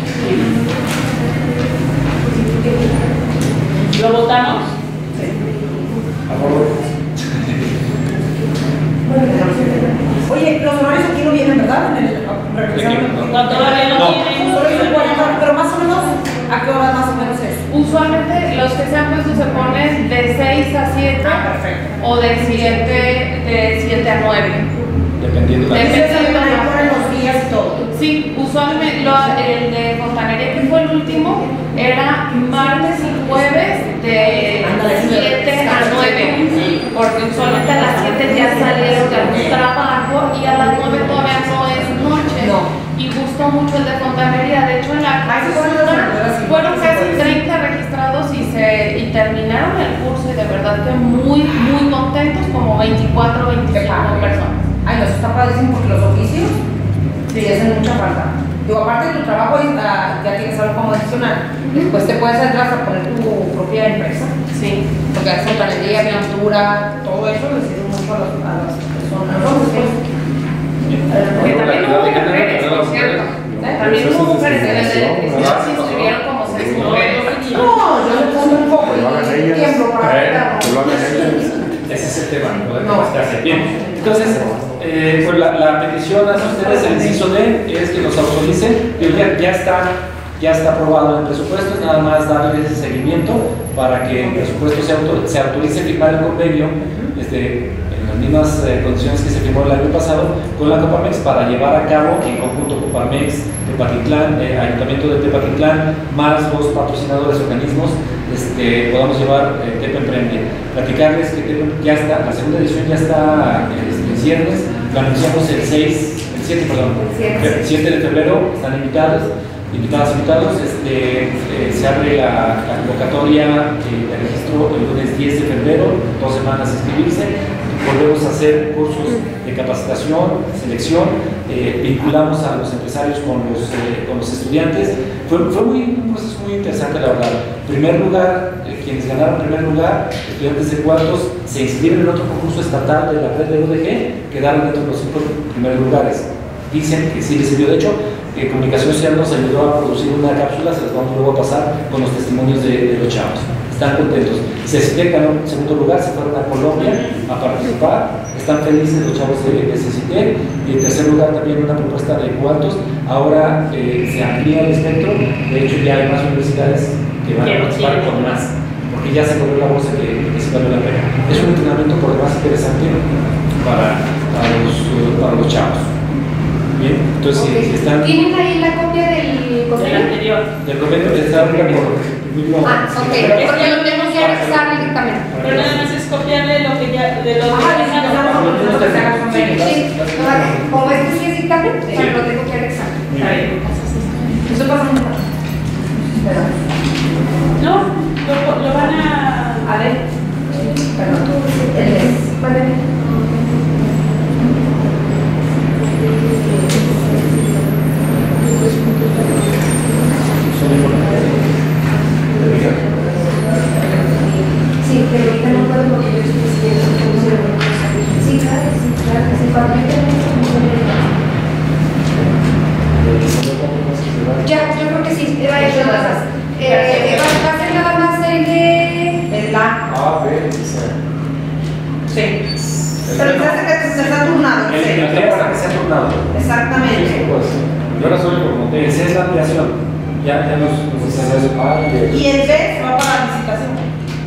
¿Lo votamos? A favor. Oye, los horarios aquí no vienen, ¿verdad? En el, representación. No, todavía no, No. tienen. Solo dicen cuarenta, pero más o menos, ¿a qué hora más o menos es? Usualmente los que se han puesto se ponen de seis a siete Ah, perfecto. o de siete de siete a nueve. Dependiendo de la Depende. Entonces, se van a poner los días y todo. Sí, usualmente lo- el de fontanería que fue el último era martes y jueves de Ándale, sí, siete a sí. nueve, porque usualmente a las siete ya salieron de algún trabajo y a las nueve todavía no es noche. No. Y gustó mucho el de fontanería, de hecho en la Ah, sí, fueron los primeros, sí. fueron casi treinta registrados y, se, y terminaron el curso y de verdad que muy, muy contentos, como veinticuatro, veinticinco padre. personas. eso está padrísimo porque los oficios sí hacen mucha falta. Digo, aparte de tu trabajo, ya tienes algo como adicional, pues te puedes entrar a poner tu propia empresa. Sí. Porque hace panadería, pintura, todo eso le sirve mucho a las, a las personas. Entonces, Que también hubo mujeres, por cierto. También hubo mujeres que se inscribieron como seis mujeres. no, yo le pongo un poco y tiempo para arreglarlo. Ese es el tema, no podemos gastarse. Bien, entonces, eh, pues la, la petición hacia ustedes, el inciso D, es que nos autoricen, que ya, ya está, ya está aprobado el presupuesto, es nada más darle ese seguimiento para que el presupuesto se, autor, se autorice firmar el convenio este, en las mismas eh, condiciones que se firmó el año pasado con la Coparmex para llevar a cabo en conjunto Coparmex, Tepatitlán, eh, Ayuntamiento de Tepatitlán, más los patrocinadores organismos, este, podamos llevar eh, Tepa Emprende. Platicarles que Tepa ya está, la segunda edición ya está eh, en ciernes, lo anunciamos el seis, el siete, perdón, el siete de febrero, están invitados, invitadas, invitados, este, eh, se abre la, la convocatoria eh, de registro el lunes diez de febrero, dos semanas inscribirse. Volvemos a hacer cursos de capacitación, selección, eh, vinculamos a los empresarios con los, eh, con los estudiantes. Fue, fue muy, un proceso muy interesante, la verdad. En primer lugar, eh, quienes ganaron primer lugar, estudiantes de cuartos, se inscriben en otro concurso estatal de la red de U D G, quedaron dentro de los cinco primeros lugares. Dicen que sí les sirvió. De hecho, eh, Comunicación Social nos ayudó a producir una cápsula, se las vamos luego a pasar con los testimonios de, de los chavos. Están contentos. Se explican en segundo lugar, se fueron a Colombia a participar, están felices los chavos de, de C C T. Y en tercer lugar también una propuesta de cuartos. Ahora eh, se amplía el espectro, de hecho ya hay más universidades que van a participar con más, porque ya se corrió la voz de que, que se vale la pena. Es un entrenamiento por demás interesante para, para, los, para los chavos. Bien, entonces Okay. si, si están... ¿Tienen ahí la copia del Del convenio? anterior. Del convenio está arriba por... Ah, ok, porque lo tengo que anexar el dictamen. Pero nada más es copiarle lo que ya, de lo que Ajá, ya sí, dejaron. no, no, no, no, Sí, sí, vale. Como este sí es dictamen, Sí. pero lo tengo que anexar. Está bien. Eso pasa mucho. No, lo, lo van a... A ver. Perdón. El es. Vale. Sí, pero ahorita no puedo porque yo estoy siguiendo. Sí, claro, sí, claro, sí, cuando yo tengo ya, yo creo que sí, va a ir nada más. Eh, va a ser nada más el de... El la. A, B, C. Sí. Pero fíjate que se está turnado. El, el Sí. tema está que se ha turnado. Exactamente. Pues, yo ahora soy como El C es la ampliación. Ya, ya nos, nos A, B. Y el B se va para la licitación.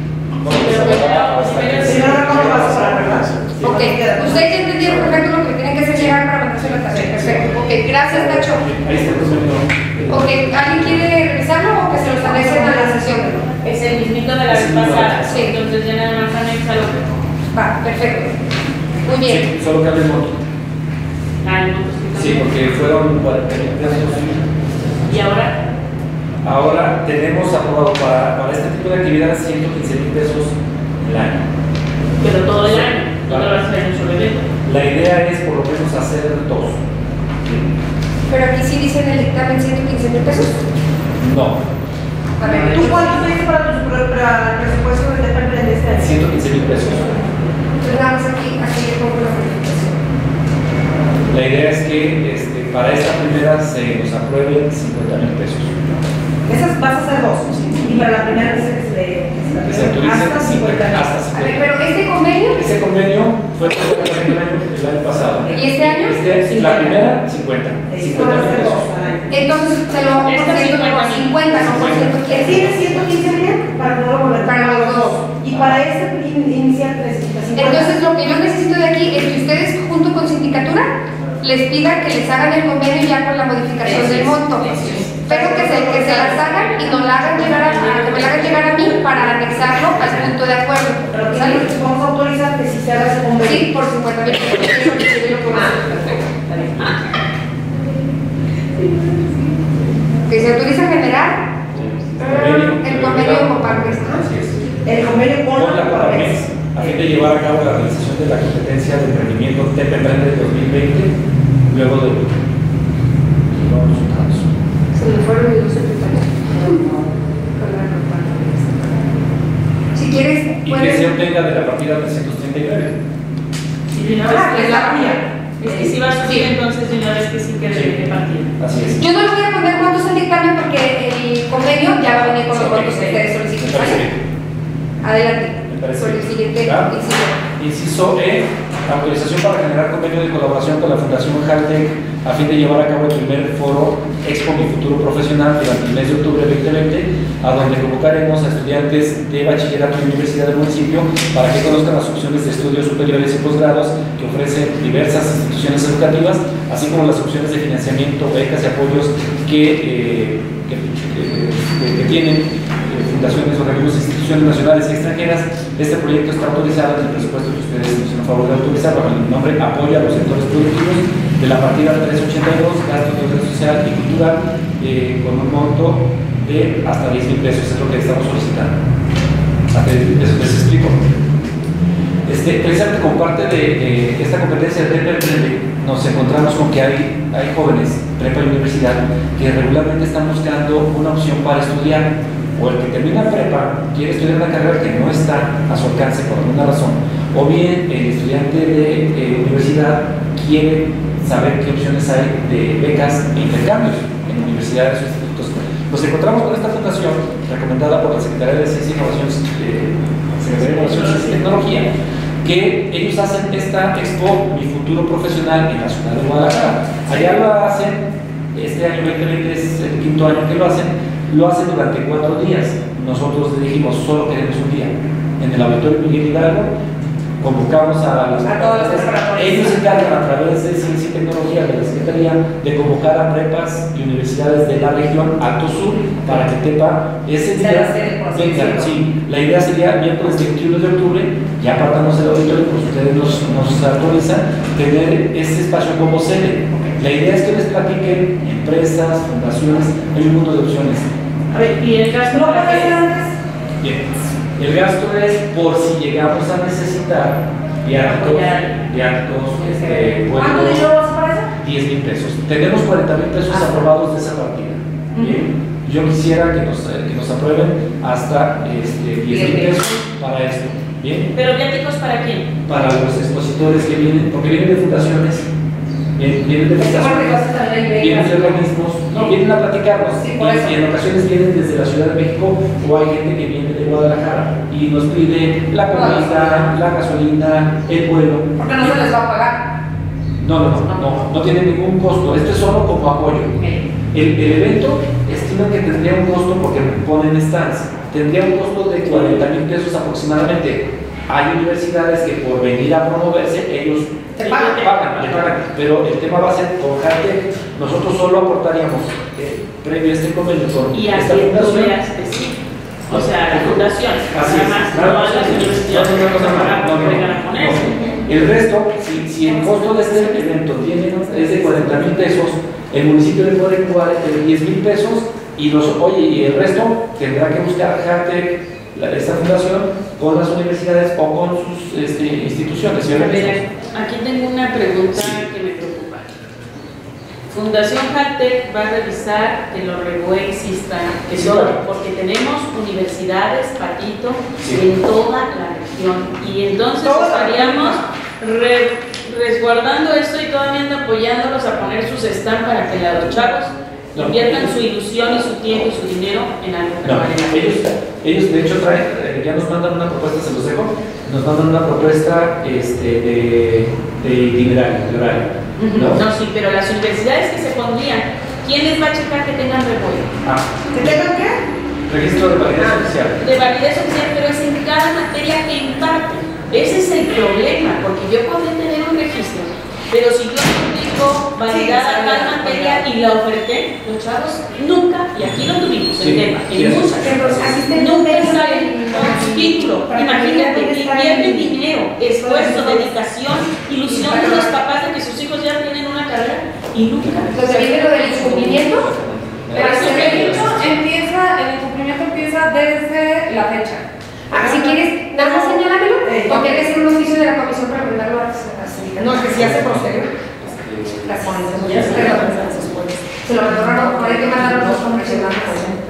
Si no recuerdo, vas a parar, ¿verdad? Ok, ustedes ya entendieron perfecto lo que tienen que hacer llegar para mandarse la tarea. Perfecto. Ok, gracias, Nacho. Ahí está el convenio. Ok, ¿alguien quiere regresarlo o que se los anexen a la sesión? Es el mismito de la vez pasada. Sí. Entonces ya nada más anexa lo que... Va, perfecto. Muy bien. Sí, solo que hable el monto. Ah, el monto sí. Sí, porque fueron cuarenta mil pesos. ¿Y ahora? Ahora tenemos aprobado para, para este tipo de actividades ciento quince mil pesos el año. Pero todo el año. No lo vas a hacer en un solo evento. La idea es por lo menos hacer dos. Pero aquí sí dice en el dictamen ciento quince mil pesos. No, A ver, ¿Tú cuánto pediste para tu para el presupuesto de Tepa Emprende este año? ciento quince mil pesos. entonces nada más aquí, aquí le pongo la modificación. La idea es que este, para esta primera se nos apruebe cincuenta mil pesos. Esas vas a hacer dos. Y para la primera vez se Que se autorice hasta cincuenta mil. hasta A ver, cincuenta. pero este convenio, Ese convenio fue el año, el año pasado. ¿y este año? Este, la primera, cincuenta. cincuenta mil pesos. Entonces se lo vamos Esta haciendo por cincuenta, no por ciento Tienes quince. ciento quince mil para que no lo volver Para los dos. Y para este in- inicial trescientos cincuenta. Entonces lo que yo necesito de aquí es que ustedes junto con sindicatura les pidan que les hagan el convenio ya con la modificación del monto. Pero que se, que se las hagan y nos la hagan llegar a, a- que me la hagan llegar a mí para anexarlo al punto de acuerdo. Pero que ¿Sale? sí, vamos a autorizar que si se haga ese convenio. Sí, por cincuenta mil pesos. Eso es lo que yo digo por Ah, eso. perfecto. Está bien. Que se autoriza a generar eh, el convenio con Coparmex. Así es. El convenio con Con la la Coparmex, Coparmex. a fin fin de llevar a cabo la realización de la competencia de emprendimiento T E P Emprende dos mil veinte, luego de los resultados. Se me fueron mis dos secretarios. Si quieres, Y que puedes. se obtenga de la partida trescientos treinta y nueve. Y de una vez que es la mía. Es que si va a subir, entonces de una vez que sí que debe de partir. Así es. Yo no le voy a poner cuántos al dictamen porque el convenio ya va a venir con los votos que ustedes solicitan. Me parece bien. Adelante. Me parece Sobre el bien. siguiente ¿Ah? inciso. Inciso E, autorización para generar convenio de colaboración con la Fundación Haltech a fin de llevar a cabo el primer foro Expo Mi Futuro Profesional durante el mes de octubre de veinte veinte, a donde convocaremos a estudiantes de bachillerato y universidad del municipio para que conozcan las opciones de estudios superiores y posgrados que ofrecen diversas instituciones educativas, así como las opciones de financiamiento, becas y apoyos que, eh, que, que- que- que tienen fundaciones, organismos e instituciones nacionales y extranjeras. Este proyecto está autorizado en el presupuesto que ustedes nos hicieron favor de autorizar bajo el nombre Apoyo a los sectores productivos de la partida trescientos ochenta y dos, gastos de orden social y cultural, eh, con un monto de hasta diez mil pesos, es lo que estamos solicitando. Hasta diez mil pesos, les explico. Este, precisamente como parte de, de esta competencia de T E P Emprende, nos encontramos con que hay, hay jóvenes, prepa y universidad, que regularmente están buscando una opción para estudiar, o el que termina prepa quiere estudiar una carrera que no está a su alcance por alguna razón, o bien el estudiante de eh, universidad quiere saber qué opciones hay de becas e intercambios en universidades o institutos. Nos encontramos con esta fundación recomendada por la Secretaría de Ciencia y Innovación, eh, Secretaría de Innovación y Tecnología, que ellos hacen esta Expo Mi Futuro Profesional en la ciudad de Guadalajara. Allá lo hacen, este año veinte veinte es el quinto año que lo hacen, lo hacen durante cuatro días. Nosotros le dijimos, solo queremos un día. En el Auditorio Miguel Hidalgo, convocamos a las A todas las preparatorias. ellos se encargan a través de Ciencia y Tecnología de la Secretaría de convocar a prepas y universidades de la región Alto Sur para que tepa ese Se día. va a hacer, por así Venga, decirlo. sí, la idea sería miércoles veintiuno de octubre, ya apartamos el auditorio, pues ustedes nos, nos autorizan tener este espacio como sede. La idea es que les platiquen empresas, fundaciones, hay un mundo de opciones. A ver, ¿y el gasto ¿No para puede ser qué? antes? Bien, el gasto es por si llegamos a necesitar de actos, Apoyar. de actos, este, ¿Cuánto vuelos, dinero vas a para eso? diez mil pesos. Tenemos cuarenta mil pesos Ah. aprobados de esa partida. Bien, yo quisiera que nos, eh, que nos aprueben hasta este, diez mil pesos para esto. Bien, ¿Pero viáticos para quién? para los expositores que vienen, porque vienen de fundaciones, bien, vienen de Porque fundaciones, vas a también hay vienen de becas. organismos, no, vienen a platicarnos. Sí, y, por eso. y en ocasiones vienen desde la Ciudad de México o hay gente que viene de Guadalajara y nos pide la comida, la gasolina, el vuelo. Porque no se les va a pagar. No, no, no, no, no tiene ningún costo. Esto es solo como apoyo. El, el evento estima que tendría un costo porque ponen stands. Tendría un costo de cuarenta mil pesos aproximadamente. Hay universidades que por venir a promoverse, ellos Te pagan. pagan, le pagan. Pero el tema va a ser con Haltech. Nosotros solo aportaríamos, eh, previo a este convenio con Y esta así tú fundación. veas que sí. O sea, la fundación, Así es. además, Nada no más. las No, universidades no, no, no, no, no, vengan a poner. no. El resto, si, si el costo de este evento tiene, es de cuarenta mil pesos, el municipio le puede cobrar diez mil pesos y los, oye, y el resto tendrá que buscar Haltech, la- esta fundación, con las universidades o con sus este, instituciones. ¿Sí? A ver, aquí tengo una pregunta que me preocupa. Fundación Haltech va a revisar que los REBOE existan, que Sí, todo, claro. porque tenemos universidades, Patito, Sí. en toda la región. Y entonces Toda la estaríamos re- resguardando esto y todavía ando apoyándolos a poner sus stands para que los chavos No. inviertan su ilusión y su tiempo y su dinero en algo que No, vale la pena. ellos, ellos de hecho traen, eh, ya nos mandan una propuesta, se los dejo, nos mandan una propuesta este, de, de itinerario, de horario. Ujú. ¿no? No, sí, pero las universidades que se pondrían, ¿quién les va a checar que tengan REBOE? Ah, ¿Que tengan qué? registro de validez oficial. De validez oficial, pero es en cada materia que imparte. Ese es el problema, porque yo podría tener un registro, pero si yo no tengo validada Sí, tal sí, materia y la oferté, los chavos nunca, y aquí lo tuvimos Sí, el tema, sí, en eso. muchas, Entonces, aquí está el nunca convenio salen del- con su título. Para que Imagínate, vean dónde está invierten el- dinero, esfuerzo, dedicación, ilusión de los papás de que sus hijos ya tienen una carrera y nunca. Entonces viene lo del incumplimiento. Pero el incumplimiento empieza, el incumplimiento empieza desde la fecha. Ah, si quieres, Nada más señálamelo, Eh, porque hay que hacer un oficio de la comisión para mandarlo a la No, que si hace proceder. Gracias. Perdón. Se lo mandó raro, ahora hay que mandarlo los profesionales.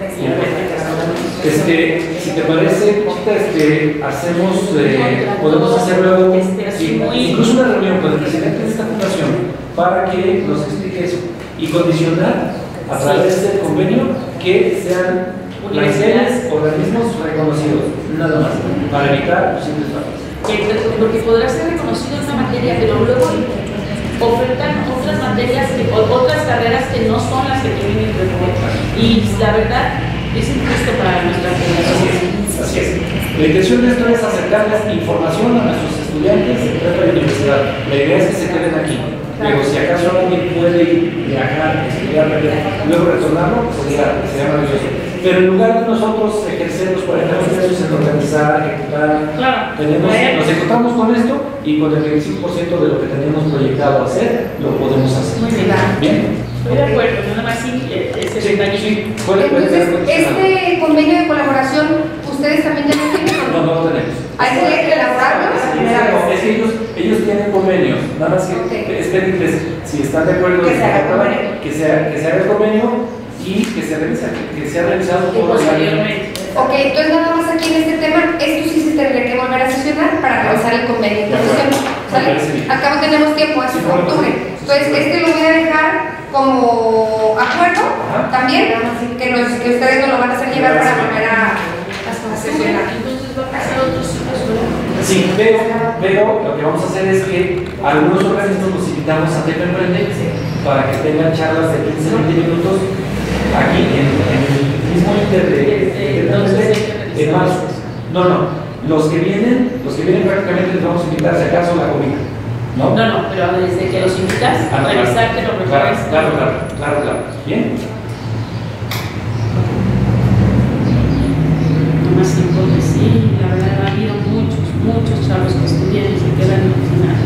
Este, si te parece, Chita, este, hacemos, eh, podemos hacer luego incluso una reunión con el presidente de esta fundación para que nos explique eso y condicionar a través del convenio que sean universidades, organismos reconocidos, nada más, para evitar posibles faltas. Porque podrá ser reconocido en una materia, pero luego ofertan otras materias, que, o otras carreras que no son las que tienen que reconozcan. Y la verdad, es injusto para nuestra población. Así es. La intención de esto es acercarles información a nuestros estudiantes de prepa y universidad. La idea es que se queden aquí. Luego, si acaso alguien puede ir, viajar, estudiar, luego retornarlo, pues sería, sería maravilloso. Pero en lugar de nosotros ejercer los cuarenta mil pesos en organizar, ejecutar, Claro. tenemos, nos encontramos con esto y con el veinticinco por ciento de lo que teníamos proyectado hacer, lo podemos hacer. Muy bien. ¿Bien? Estoy de acuerdo, nada más sí, ese Sí, detalle. sí. Puede, puede Entonces, ser condicionado. este convenio de colaboración, ¿ustedes también ya lo tienen? No, no lo tenemos. Hay que elaborarlo. No, es que ellos, ellos tienen convenios, nada más que Ok. es pedirles si están de acuerdo Que se haga el convenio. que sea, que se haga el convenio y que se revise, que sea revisado Y por los posteriormente. Ok, entonces nada más aquí en este tema, esto sí se tendría que volver a sesionar para revisar el convenio de profesión. ¿Sale? Acá tenemos tiempo, hasta octubre. Entonces, este lo voy a dejar como acuerdo también, que, nos, que ustedes nos lo van a hacer llegar para volver a, a sesionar. Entonces va a pasar otros ciclos, ¿verdad? Sí, pero, pero lo que vamos a hacer es que algunos organismos los invitamos a Tepa Emprende para que tengan charlas de quince a veinte minutos aquí en, en el mismo inter de, de, de, de marzo. No, no, los que vienen, los que vienen prácticamente les vamos a invitar si acaso la comida. ¿No? No, no, pero desde que los invitas Ah, a claro. revisar que lo Claro, recuerdes. claro, claro, claro, claro. Bien. Nomás sí, porque sí, la verdad ha habido muchos, muchos chavos que estudian y se quedan sin nada.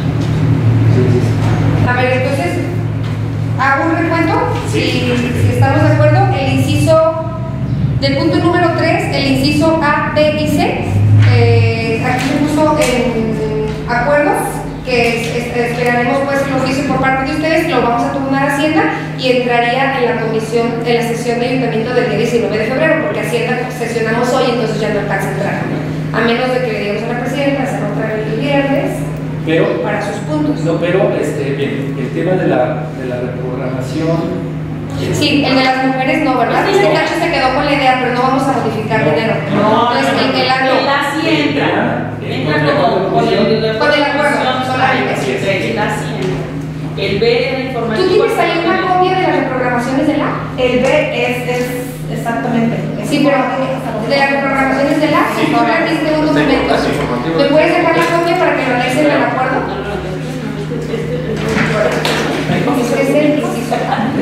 A ver, entonces, hago un recuento, Sí. si, si estamos de acuerdo, el inciso del punto número tres, el inciso A, B y C, eh, aquí se puso en acuerdos, que es- es- esperaremos pues el oficio por parte de ustedes, lo vamos a turnar a Hacienda y entraría en la comisión, en la sesión de ayuntamiento del día diecinueve de febrero, porque Hacienda sesionamos hoy, entonces ya no alcanza a entrar, a menos de que le digamos a la presidenta hacer otra el viernes Pero, para sus puntos. no, pero este, bien, el tema de la, de la reprogramación. Sí, el de las mujeres no, ¿verdad? Es que Tacho se quedó con la idea, pero no vamos a modificar dinero. No, Entonces, el de la el no. A sí entra. Entra como con el Con el acuerdo, solamente. Así es, el A sí entra. El B era ¿Tú informativo. tienes ahí una copia de las reprogramaciones de la? El B es, es exactamente. es Sí, pero de las reprogramaciones de la, si tú la tienes en un documento, ¿me puedes dejar la copia para que lo anexen al acuerdo? Este es el inciso A.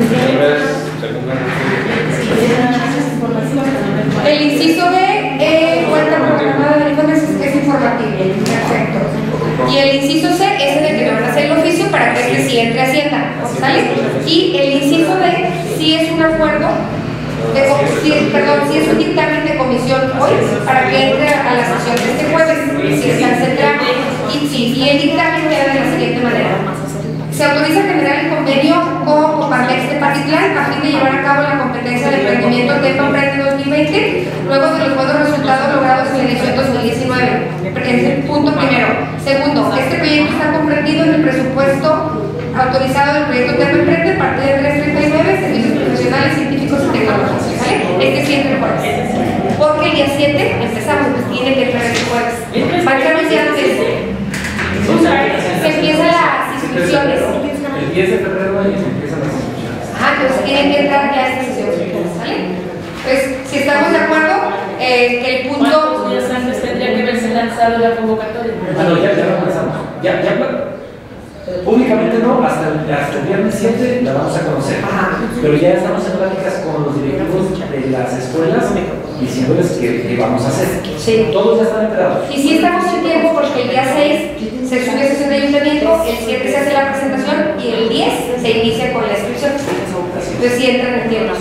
El inciso B, eh, cuenta programada de informes, es, es informativo. Perfecto. Y el inciso C es en el que me van a hacer el oficio para que este sí entre a Hacienda. ¿Sale? Y el inciso D sí es un acuerdo, de, co- sí, perdón, sí es un dictamen de comisión hoy para que entre a la sesión de este jueves, si está centrado. Y sí, y el dictamen queda de la siguiente manera. Se autoriza generar el convenio con Coparmex de Patitlán a fin de llevar a cabo la competencia de emprendimiento Tepa Emprende dos mil veinte, luego de los buenos resultados logrados en la edición dos mil diecinueve. Es el punto primero. Segundo, este proyecto está comprendido en el presupuesto autorizado del proyecto Tepa Emprende, partida de trescientos treinta y nueve, servicios profesionales, científicos y tecnológicos. ¿Vale? Este sí entra el jueves. Porque el día siete empezamos, pues tiene que entrar el jueves. Marca los días de- se empiezan las inscripciones. El diez de febrero ahí empiezan las inscripciones. Ajá, entonces tienen que entrar ya a esta sesión, ¿vale? Pues, si estamos de acuerdo, eh, que el ¿Cuántos punto... días antes tendría que haberse lanzado la convocatoria? Ah, no, ya, ya lo empezamos. Ya, ya, públicamente no, hasta el, hasta el viernes siete la vamos a conocer. Pero ya estamos en pláticas con los directivos de las escuelas diciéndoles que, que vamos a hacer. Sí. Todos ya están enterados. Y si estamos en tiempo, porque el día seis se sube a sesión de ayuntamiento, el siete se hace la presentación y el diez se inicia con la inscripción. Entonces sí entran en tiempo.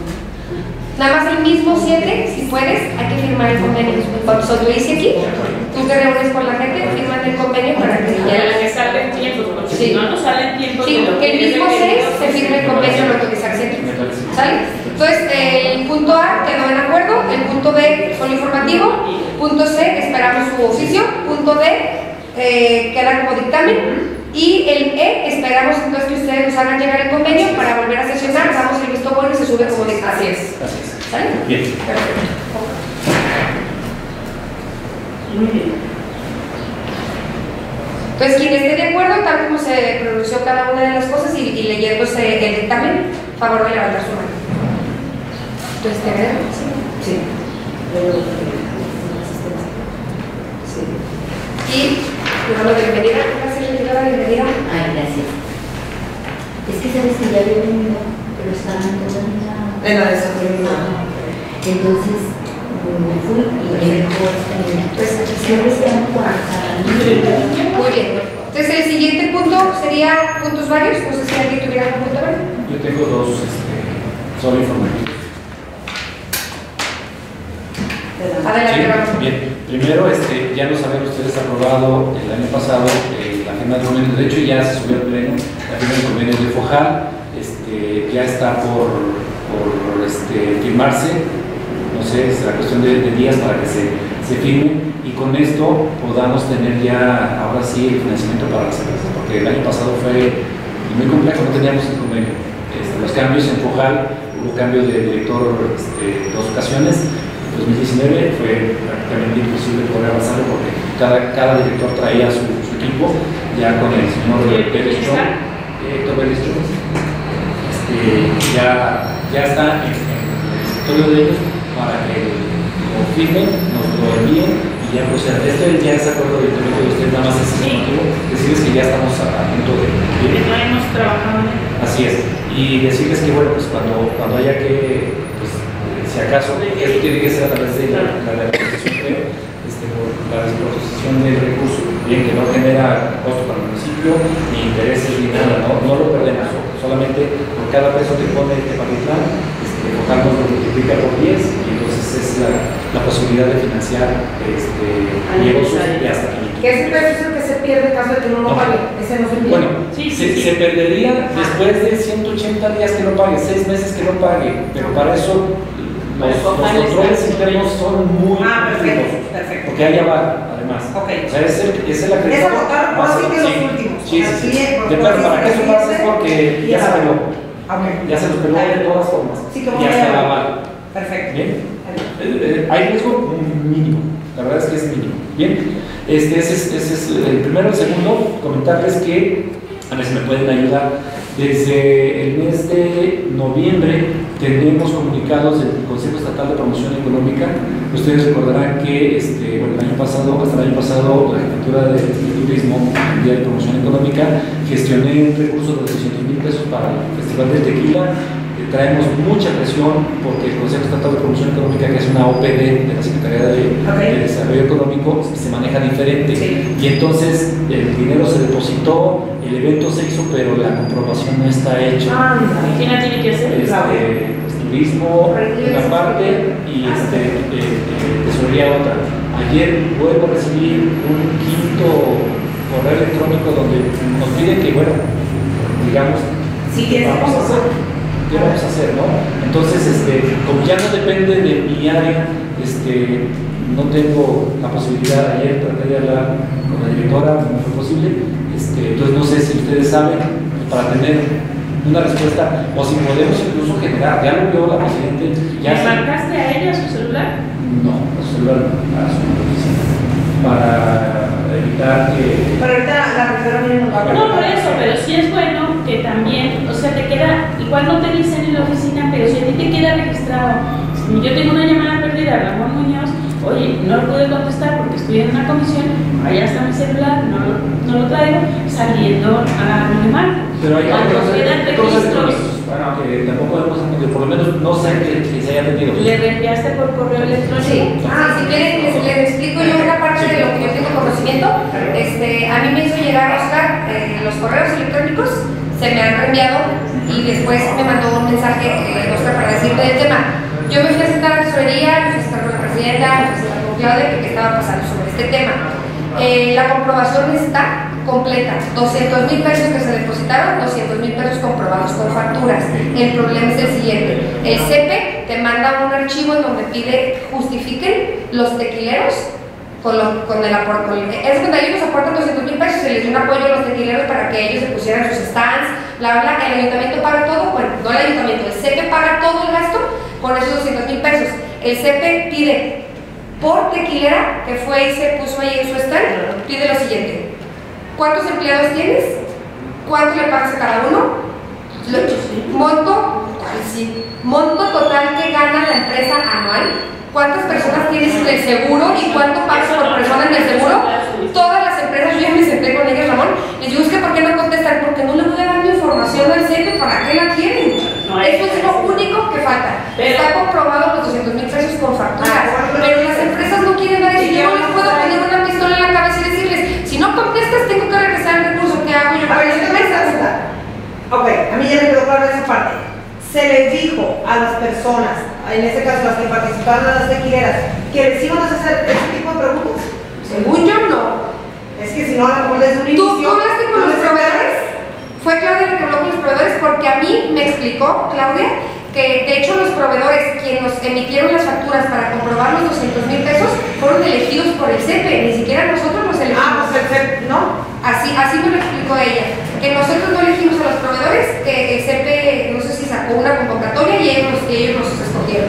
Nada más el mismo siete, si puedes, hay que firmar el convenio. Cuando se autorice aquí, tú te reúnes con la gente, firman el convenio para que Para ya... que salgan tiempos, porque Sí. si no, no salen tiempos. Sí, de lo que el es mismo seis requerido. se firme el convenio en lo que se accede. ¿Sale? Entonces, el punto A quedó en acuerdo, el punto B solo informativo, punto C esperamos su oficio, punto D eh, queda como dictamen y el E esperamos entonces que ustedes nos hagan llegar el convenio para volver a sesionar, damos el visto bueno y se sube como dictamen. Así es. Así es. ¿Sale? Bien. Perfecto. Muy bien. Entonces, quien esté de acuerdo, tal como se pronunció cada una de las cosas y, y leyéndose el dictamen, favor de levantar su mano. Entonces, ¿te agrego? Sí. Sí. Sí. Y le damos la bienvenida. Gracias, le la bienvenida. Ay, gracias. Es que sabes que ya había venido, pero estaba en toda En la desarrollo. Entonces, me fui y me dejó esta niña. Pues siempre se llama Juan. Muy bien. Entonces, el siguiente punto sería puntos varios. No sé si alguien tuviera algún punto varios. Yo tengo dos, este, solo informativos. Adelante, Sí, vamos. bien. Primero, este, ya nos habían ustedes aprobado el año pasado eh, la firma del convenio. De hecho, ya se subió al pleno la firma del convenio de FOJAL. Este, ya está por, por este, firmarse. No sé, será cuestión de, de días para que se, se firme. Y con esto podamos tener ya, ahora sí, el financiamiento para las empresas. Porque el año pasado fue muy complejo, no teníamos el convenio. Este, los cambios en FOJAL, hubo cambio de director este, dos ocasiones. dos mil diecinueve fue prácticamente imposible poder avanzarlo porque cada, cada director traía su, su equipo, ya con el señor Pérez Chón, Héctor Pérez Chón, este, ya, ya está en, en el escritorio de ellos para que lo firmen, nos lo envíen y ya proceda. Esto ya es acuerdo directamente de ustedes, nada más es informativo, decirles que ya estamos a, a punto de Que no hemos trabajado en él. Así es, y decirles que bueno, pues cuando, cuando haya que, pues, si acaso, eso tiene que ser a través de la, la realización de este, la disposición del recurso, bien que no genera costo para el municipio, ni intereses ni nada, no, no lo perdemos, solamente por cada peso que pone este Patitlán, este, FOJAL nos lo multiplica por diez y entonces es la, la posibilidad de financiar este, negocios de hasta quinientos. Que ese peso es el que se pierde en caso de que uno no No. pague. Ese no se pierde. Bueno, Sí, sí, se, sí. se perdería después de ciento ochenta días que no pague, seis meses que no pague, pero para eso los, los controles internos son muy Ah, perfecto, rigurosos, perfecto. porque hay aval, además. Ok. O sea, es el, es el Es acreditado. agotar, más ahora sí que el- los últimos. Sí, sí, Así sí. es, De porque acuerdo, para que eso pase es dice- porque ya se peló. Ok. Ya se los peló de todas formas. Sí, como ya ya- está el aval. Perfecto. Bien. Eh, eh, Hay riesgo mínimo, la verdad es que es mínimo. Bien, este, ese, es, ese es el primero. El segundo, comentarles que, a ver si me pueden ayudar, desde el mes de noviembre tenemos comunicados del Consejo Estatal de Promoción Económica. Ustedes recordarán que este, bueno, el año pasado, hasta el año pasado, la Jefatura de, de Turismo, el Día de Promoción Económica, gestioné un recurso de doscientos mil pesos para el Festival de Tequila. Traemos mucha presión porque el Consejo Estatal de Promoción Económica, que es una O P D de la Secretaría de, Okay. de Desarrollo Económico, se maneja diferente. Sí. Y entonces el dinero se depositó, el evento se hizo, pero la comprobación no está hecha. Ah, ¿Quién la tiene que hacer? Este, pues, turismo, una parte, y este, eh, eh, tesorería otra. Ayer vuelvo a recibir un quinto correo electrónico donde nos piden que, bueno, digamos, Sí, tienes vamos a hacer. ¿Qué vamos a hacer, no? Entonces, este, como ya no depende de mi área, este, no tengo la posibilidad. Ayer traté de hablar con la directora, no fue posible. Este, entonces, no sé si ustedes saben, para tener una respuesta, o si podemos incluso generar, ya lo vio la presidente, ya ¿Le se- marcaste a ella su celular? no, a su celular, a su oficina, para evitar que. Pero ahorita la rectora viene nos va a No, por eso, pero sí es bueno que también, o sea, te queda, igual no te dicen en la oficina, pero si a ti te queda registrado, si yo tengo una llamada perdida a Ramón Muñoz, oye, no lo pude contestar porque estoy en una comisión, allá está mi celular, no lo, no lo traigo, saliendo a donde marco. Pero hay Cuando cosas- quedan cosas registros, electrónicas, bueno, que tampoco hemos entendido, por lo menos no sé que, que se haya metido. le reenviaste por correo electrónico. Sí, ah, si quieren les, les explico yo una parte de lo que yo tengo conocimiento. Este, a mí me hizo llegar Oscar eh, los correos electrónicos, se me han reenviado y después me mandó un mensaje eh, Oscar para decirme del tema. Yo me fui a sentar a la tesorería, me fui a sentar con la presidenta, me fui a sentar con con Claudia que qué estaba pasando sobre este tema. Eh, la comprobación está completa, doscientos mil pesos que se depositaron, doscientos mil pesos comprobados con facturas. El problema es el siguiente: el C E P E te manda un archivo en donde pide justifiquen los tequileros con, lo, con el aporte. Es cuando ellos aportan doscientos mil pesos, se les dio un apoyo a los tequileros para que ellos se pusieran sus stands, bla, bla, el ayuntamiento paga todo, bueno, no el ayuntamiento, el C E P E paga todo el gasto con esos doscientos mil pesos. El C E P E pide por tequilera, que fue y se puso ahí en su stand, pide lo siguiente: ¿cuántos empleados tienes? ¿Cuánto le pagas a cada uno? Monto, sí, monto total que gana la empresa anual. ¿Cuántas personas tienes en el seguro y cuánto pagas por persona en el seguro? Todas las empresas, yo ya me senté con ellos, Ramón, les digo, es que ¿por qué no contestan? Porque no le voy a dar mi información al C E P E, ¿para qué la quieren? Eso es lo único que falta. Está comprobado los doscientos mil pesos con facturas, pero las empresas no quieren dar eso. Yo no les puedo poner una pistola en la cabeza y decirles, si no contestas, tengo que regresar el recurso que hago yo para las empresas. Ok, a mí ya me quedó claro esa parte. Se les dijo a las personas, en este caso las que participaron en las tequileras, que les iban a hacer ese tipo de preguntas. Según yo, no. Es que si no, a lo mejor desde un inicio. ¿Tú, ¿Tú hablaste con los proveedores? Fue Claudia la que habló con los proveedores, porque a mí me explicó, Claudia, que de hecho los proveedores, quienes nos emitieron las facturas para comprobar los doscientos mil pesos, fueron elegidos por el C E P E, ni siquiera nosotros los elegimos. Ah, pues el C E P E, ¿no? Así, así me lo explicó ella, que nosotros no elegimos a los proveedores, que el C E P E, no sé si sacó una convocatoria y ellos, y ellos nos escogieron.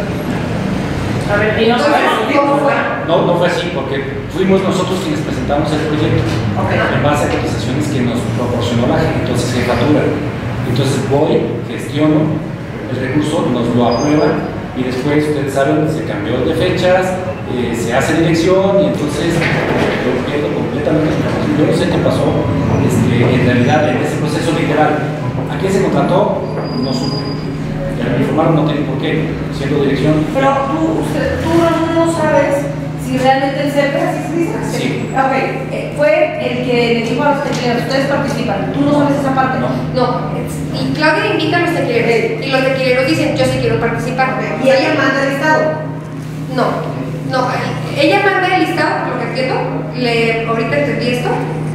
A ver, y no sabemos ¿cómo fue? No, no fue así, porque fuimos nosotros quienes presentamos el proyecto Okay. en base a cotizaciones que nos proporcionó la entonces jefatura. Entonces voy, gestiono el recurso, nos lo aprueban y después, ustedes saben, se cambió de fechas, eh, se hace dirección y entonces yo pierdo completamente la información. Yo no sé qué pasó este, en realidad en ese proceso literal. ¿A quién se contrató? No supe. Ya me informaron, no tiene por qué, siendo dirección. Pero tú, usted, tú no, no sabes si realmente el C E P E, así se dice. Sí. Ok, eh, fue el que le dijo a los tequileros, ustedes participan. ¿Tú no sabes esa parte? No. No, y Claudia invita a los tequileros, y los tequileros dicen, yo sí quiero participar. ¿Y ella manda el listado? No, no, ella manda el listado, por lo que entiendo, le, ahorita entendí esto.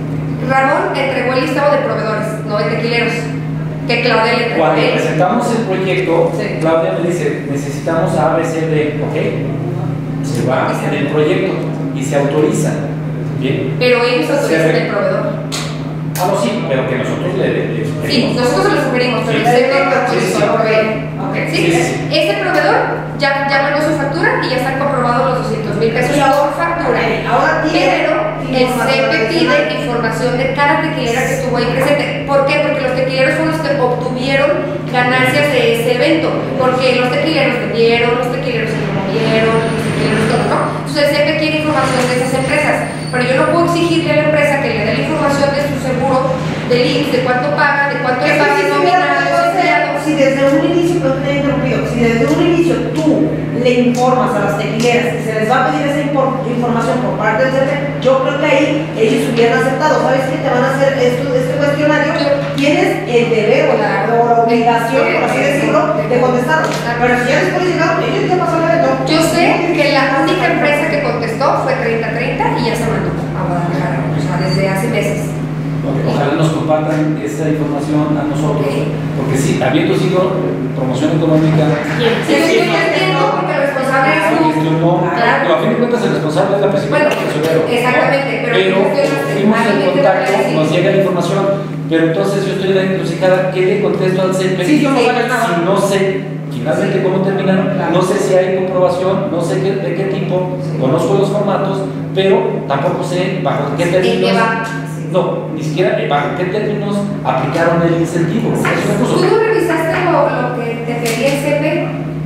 Ramón entregó el listado de proveedores, no de tequileros, que Claudia le entregó. Cuando presentamos el proyecto, Sí. Claudia me dice, necesitamos A, B, C, D, ok, se va en el proyecto y se autoriza, ¿bien? Pero ellos autorizan Se- el proveedor. Ah, no, sí, pero que nosotros le, le, le Sí, sugerimos. nosotros se lo sugerimos, pero Sí. el C E P E Sí, sí, autorizó sí. al proveedor. Ok, ¿sí? Sí, sí, sí. Ese proveedor ya, ya mandó su factura y ya están comprobados los doscientos mil pesos por factura. Ahora tiene Pero el C E P E pide información de cada tequilera que estuvo ahí presente. ¿Por qué? Porque los tequileros son los que obtuvieron ganancias de ese evento. Porque los tequileros vendieron, los tequileros se promovieron, los tequileros todo, ¿no? Entonces el C E P E quiere información de esas empresas. Pero yo no puedo exigirle a la empresa que le dé la información de su seguro, del I M S S, de cuánto pagan, de cuánto le pagan nómina a los empleados. Si desde un inicio, no te he interrumpido, si desde un inicio tú le informas a las tequileras que se les va a pedir esa impor- información por parte del C E P E, yo creo que ahí ellos hubieran aceptado. ¿Sabes qué? Te van a hacer esto, este cuestionario, tienes el deber o la, o la obligación, por así decirlo, de contestarlo. Pero si ya después llegaron, ellos ya pasó el evento. Yo sé que la única empresa que contestó fue treinta treinta y ya se mandó a Guadalajara, o sea, desde hace meses. Ojalá nos compartan esa información a nosotros, Ok. porque sí, habiendo sido promoción económica, Sí, yo yo entiendo porque el responsable es tú. gestionó, Claro. pero a fin de cuentas el responsable es la presidenta Bueno, del tesorero. exactamente, pero pero gestionaste, fuimos en alguien te contacto, va a decir. nos llega la información, pero entonces yo estoy en la encrucijada, ¿qué le contesto al C E P E? Sí, yo no sabes nada. Si no sé finalmente cómo terminaron, no sé si hay comprobación, no sé qué, de qué tipo, conozco los formatos, pero tampoco sé bajo qué ¿En términos. qué va? No, ni siquiera eh, bajo qué términos aplicaron el incentivo. Es una ¿Tú cosa. no revisaste lo, lo que te pedía el C E P E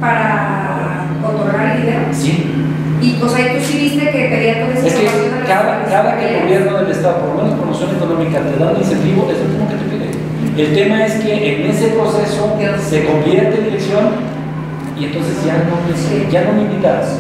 para otorgar el dinero? Sí, Y, o sea, tú sí viste que pedía toda esa es que información a las cada, empresas cada que el tequileras? gobierno del Estado, por lo menos promoción económica, te da un incentivo, es lo mismo que te pide. El tema es que en ese proceso se convierte en dirección y entonces ya no me, ya no me invitas.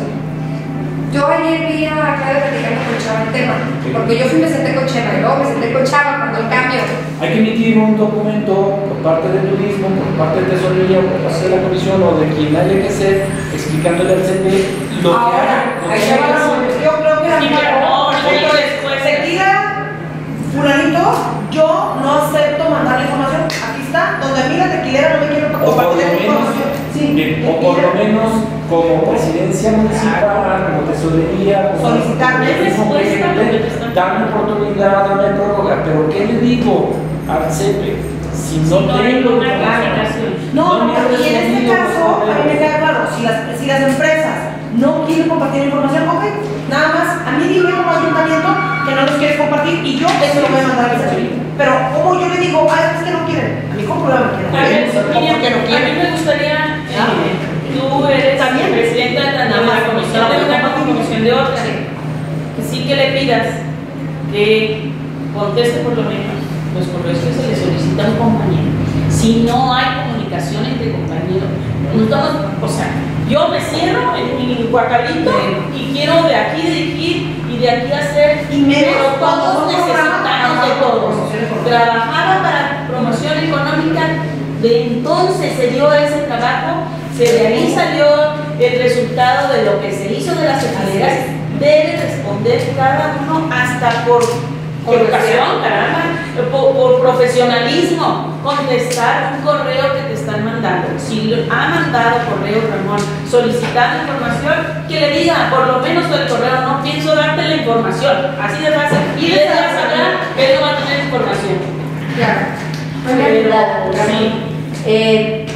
Yo ayer vi a Claudia platicando con Chava el tema, porque yo fui y me senté con Chava y luego me senté con Chava cuando el cambio. Hay que emitir un documento por parte del turismo, por parte de tesorería, por parte de la comisión o de quien haya que ser, explicándole al C E P E lo que Ahora, haga. lo ahí que se haya va que la hacer. yo Sí, pero no, no hay después. Se tira fulanito, yo no acepto mandar la información. Aquí está, donde a mí la tequilera no me quiere O por lo compartir la menos, información. Sí, bien, o por lo menos como presidencia municipal, como tesorería, como Solicitarle como respuesta a lo que te presidente, están darme oportunidad, darme prórroga. Pero ¿qué le digo al C E P E? Si no Si no hay tengo una información. comunicación. No, No me y han en este respondido, caso, por a mí me favor. queda claro, si las, si las empresas no quieren compartir información, ok, nada más, a mí dime como ayuntamiento que no los quieres compartir y yo eso lo voy a mandar al servicio. Pero como yo le digo, ay, es que no quieren, a mí con problema me A quieren. ver, ¿Por Miriam, qué no a mí quieren? me gustaría, eh, tú eres También. presidenta de la, de la comisión de una como comisión de otra, que sí que le pidas que conteste por lo menos los correos que se le solicita a un compañero. Si no hay comunicación entre compañeros, no estamos, o sea, yo me cierro en mi guacalito y quiero de aquí dirigir y de aquí hacer, Y menos pero cuando todos son necesitamos programas de para todos. promoción económica. Trabajaba para promoción económica, de entonces se dio ese trabajo, se de ahí salió el resultado de lo que se hizo de las escaleras, debe responder cada uno hasta por educación, caramba, por, por profesionalismo, contestar un correo que te están mandando. Si lo- ha mandado correo Ramón solicitando información, que le diga por lo menos del correo, no pienso darte la información, así de fácil, y le vas a hablar, él no va a tener información. Claro. Una Pero, duda, sí. Ramón. Eh,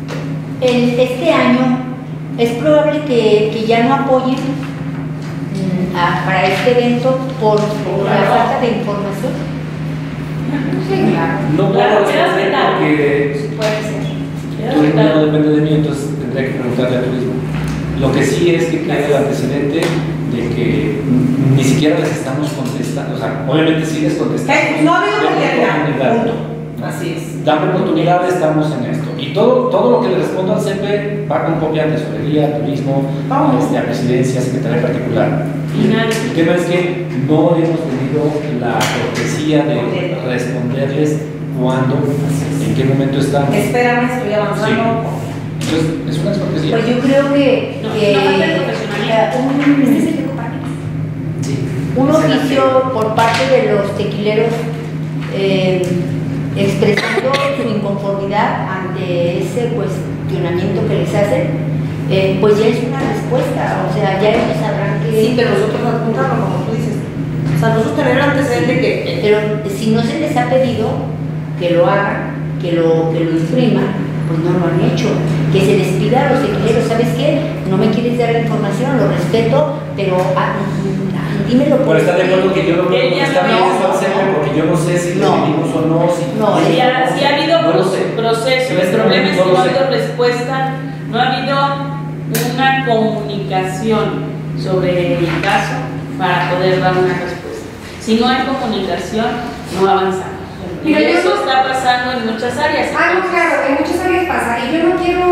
en este año es probable que, que ya no apoyen mm, a- para este evento por, por la Claro. falta de información. Sí, claro. No puedo Claro, queda responder vetado. porque Puede ser. turismo no depende de mí, entonces tendría que preguntarle a turismo. Lo que sí es que queda el antecedente de que mm, ni siquiera les estamos contestando, o sea, obviamente sí les contestamos. Eh, no ha habido Damos oportunidad, oportunidad. punto. Así es. Dame oportunidad, estamos en esto. Y todo, todo lo que le respondo al C E P E va con copia a tesorería, turismo, Vamos. este, a presidencia, secretaría particular. Y nadie. El tema es que no hemos tenido la cortesía de responderles cuándo, en qué momento estamos. Espérame, estoy avanzando. Entonces, es una descortesía. Pues yo creo que, No, que no falta el profesionalismo. eh, un, un oficio por parte de los tequileros eh, expresando su inconformidad ante ese cuestionamiento que les hacen, eh, pues ya es una respuesta, o sea, ya ellos sabrán que... Sí, pero nosotros apuntarlo, como tú dices. O sea, nosotros tener antecedente que. Pero si no se les ha pedido que lo hagan, que lo, que lo impriman, pues no lo han hecho. Que se les pida a los tequileros, ¿sabes qué? No me quieres dar la información, lo respeto, pero ah, ah, dímelo. Por estar de acuerdo que yo no puedo Ella contestar no, bien eso al C E P E porque yo no sé si lo No. pedimos o no. Si No, si- Si ha, si ha habido no lo pro- sé. proceso, En el este problema es momento que no no ha lo sé. habido respuesta, no ha habido una comunicación sobre el caso para poder dar una respuesta. Si no hay comunicación, no avanzamos. Y Mira, yo eso no- está pasando en muchas áreas. Ah, no, claro, en muchas áreas pasa. Y yo no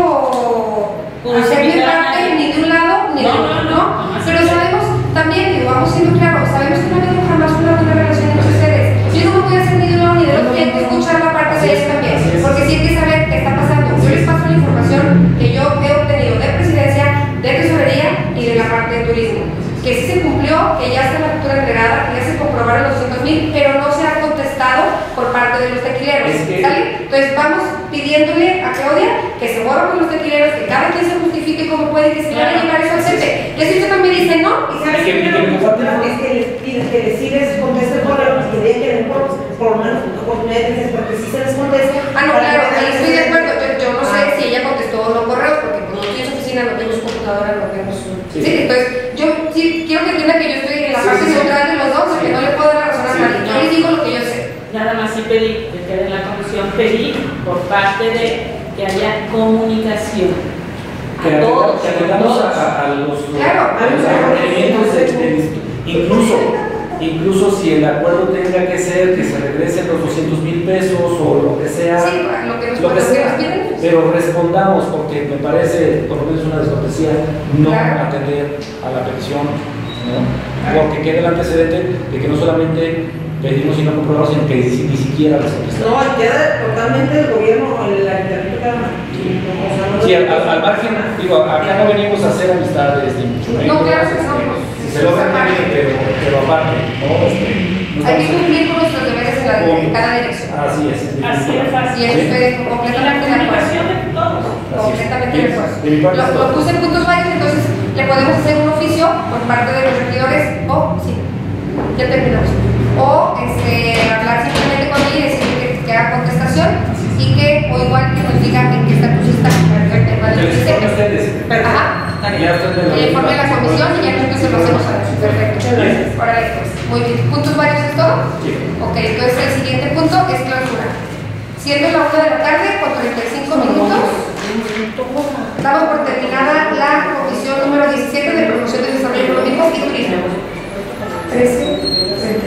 quiero hacerme Justificar a parte nadie. ni de un lado ni No, del otro, no, ¿no? no, no, Pero no. sabemos también, digo, vamos siendo claros, sabemos que no ha habido jamás una buena relación entre ustedes. Yo no voy a hacer ni de un lado ni del otro, y hay que escuchar la parte de ellos también, porque sí hay que saber qué está pasando. Yo les paso la información que yo he obtenido de presidencia, de tesorería y de la parte de turismo. Que sí se cumplió, que ya está la factura entregada, que ya se comprobaron los doscientos mil, pero no se ha contestado por parte de los tequileros. Es que- ¿Sale? Entonces vamos pidiéndole a Claudia que se borre con los tequileros, que cada quien se justifique como puede, que se vaya a llevar eso al C E P E. Y así usted también dice no. ¿Y sabes Que- qué? que- Lo que- importante es que les piden que les sí les conteste el correo y que den que den por, por lo menos una oportunidad de que porque si se les contesta. Ah, no, para claro, que ahí estoy de acuerdo. Yo, yo no sé Ah. si ella contestó o no correos, porque como no tiene su oficina, no tengo su computadora, no tengo su... Sí. Sí, entonces yo sí quiero que entienda que yo estoy en la Sí, parte sí, sí. neutral de los dos, porque no le puedo dar la razón a Sí. nadie. Yo les digo lo que yo sé. Nada más sí pedí, que quede en la comisión, pedí por parte de que haya comunicación. Que A todos, que atendamos todos. a, a- a los, Claro. a los requerimientos de- de- incluso, incluso si el acuerdo tenga que ser que se regresen los doscientos mil pesos o lo que sea, Sí, lo que nos, lo que lo que sea, nos piden. pero respondamos porque me parece por lo menos una descortesía no Claro. atender a la petición, ¿no? Porque quede el antecedente de que no solamente pedimos y no comprobamos, sino que ni, ni siquiera les contestamos. No, y queda totalmente el gobierno, el ayuntamiento cada uno. O sea, no Sí, al, al- al margen, digo, acá no venimos a hacer amistades ni mucho menos. No, claro que no. este, Sí, Se lo ven bien, pero, pero aparte, ¿no? Este, Hay que cumplir con nuestros deberes en, la, en cada dirección. Así es. Así es fácil. Y estoy completamente de acuerdo. Comunicación de todos. Completamente de acuerdo. De mi parte, Lo, lo puse en puntos varios, entonces le podemos hacer un oficio por parte de los regidores, o sí, ya terminamos. O este, hablar simplemente con él y decirle que, que haga contestación y que, o igual que nos diga en qué estatus está. ustedes. Ajá. Ya ustedes Que le informe a la comisión y ya nosotros se lo hacemos a ver. Perfecto. Órale, pues. Muy bien. ¿Puntos varios es todo? Sí. Ok, entonces el siguiente punto es clausura. Siendo la una de la tarde con treinta y cinco minutos, damos por terminada la comisión número diecisiete de promoción de desarrollo económico y turismo. trece, treinta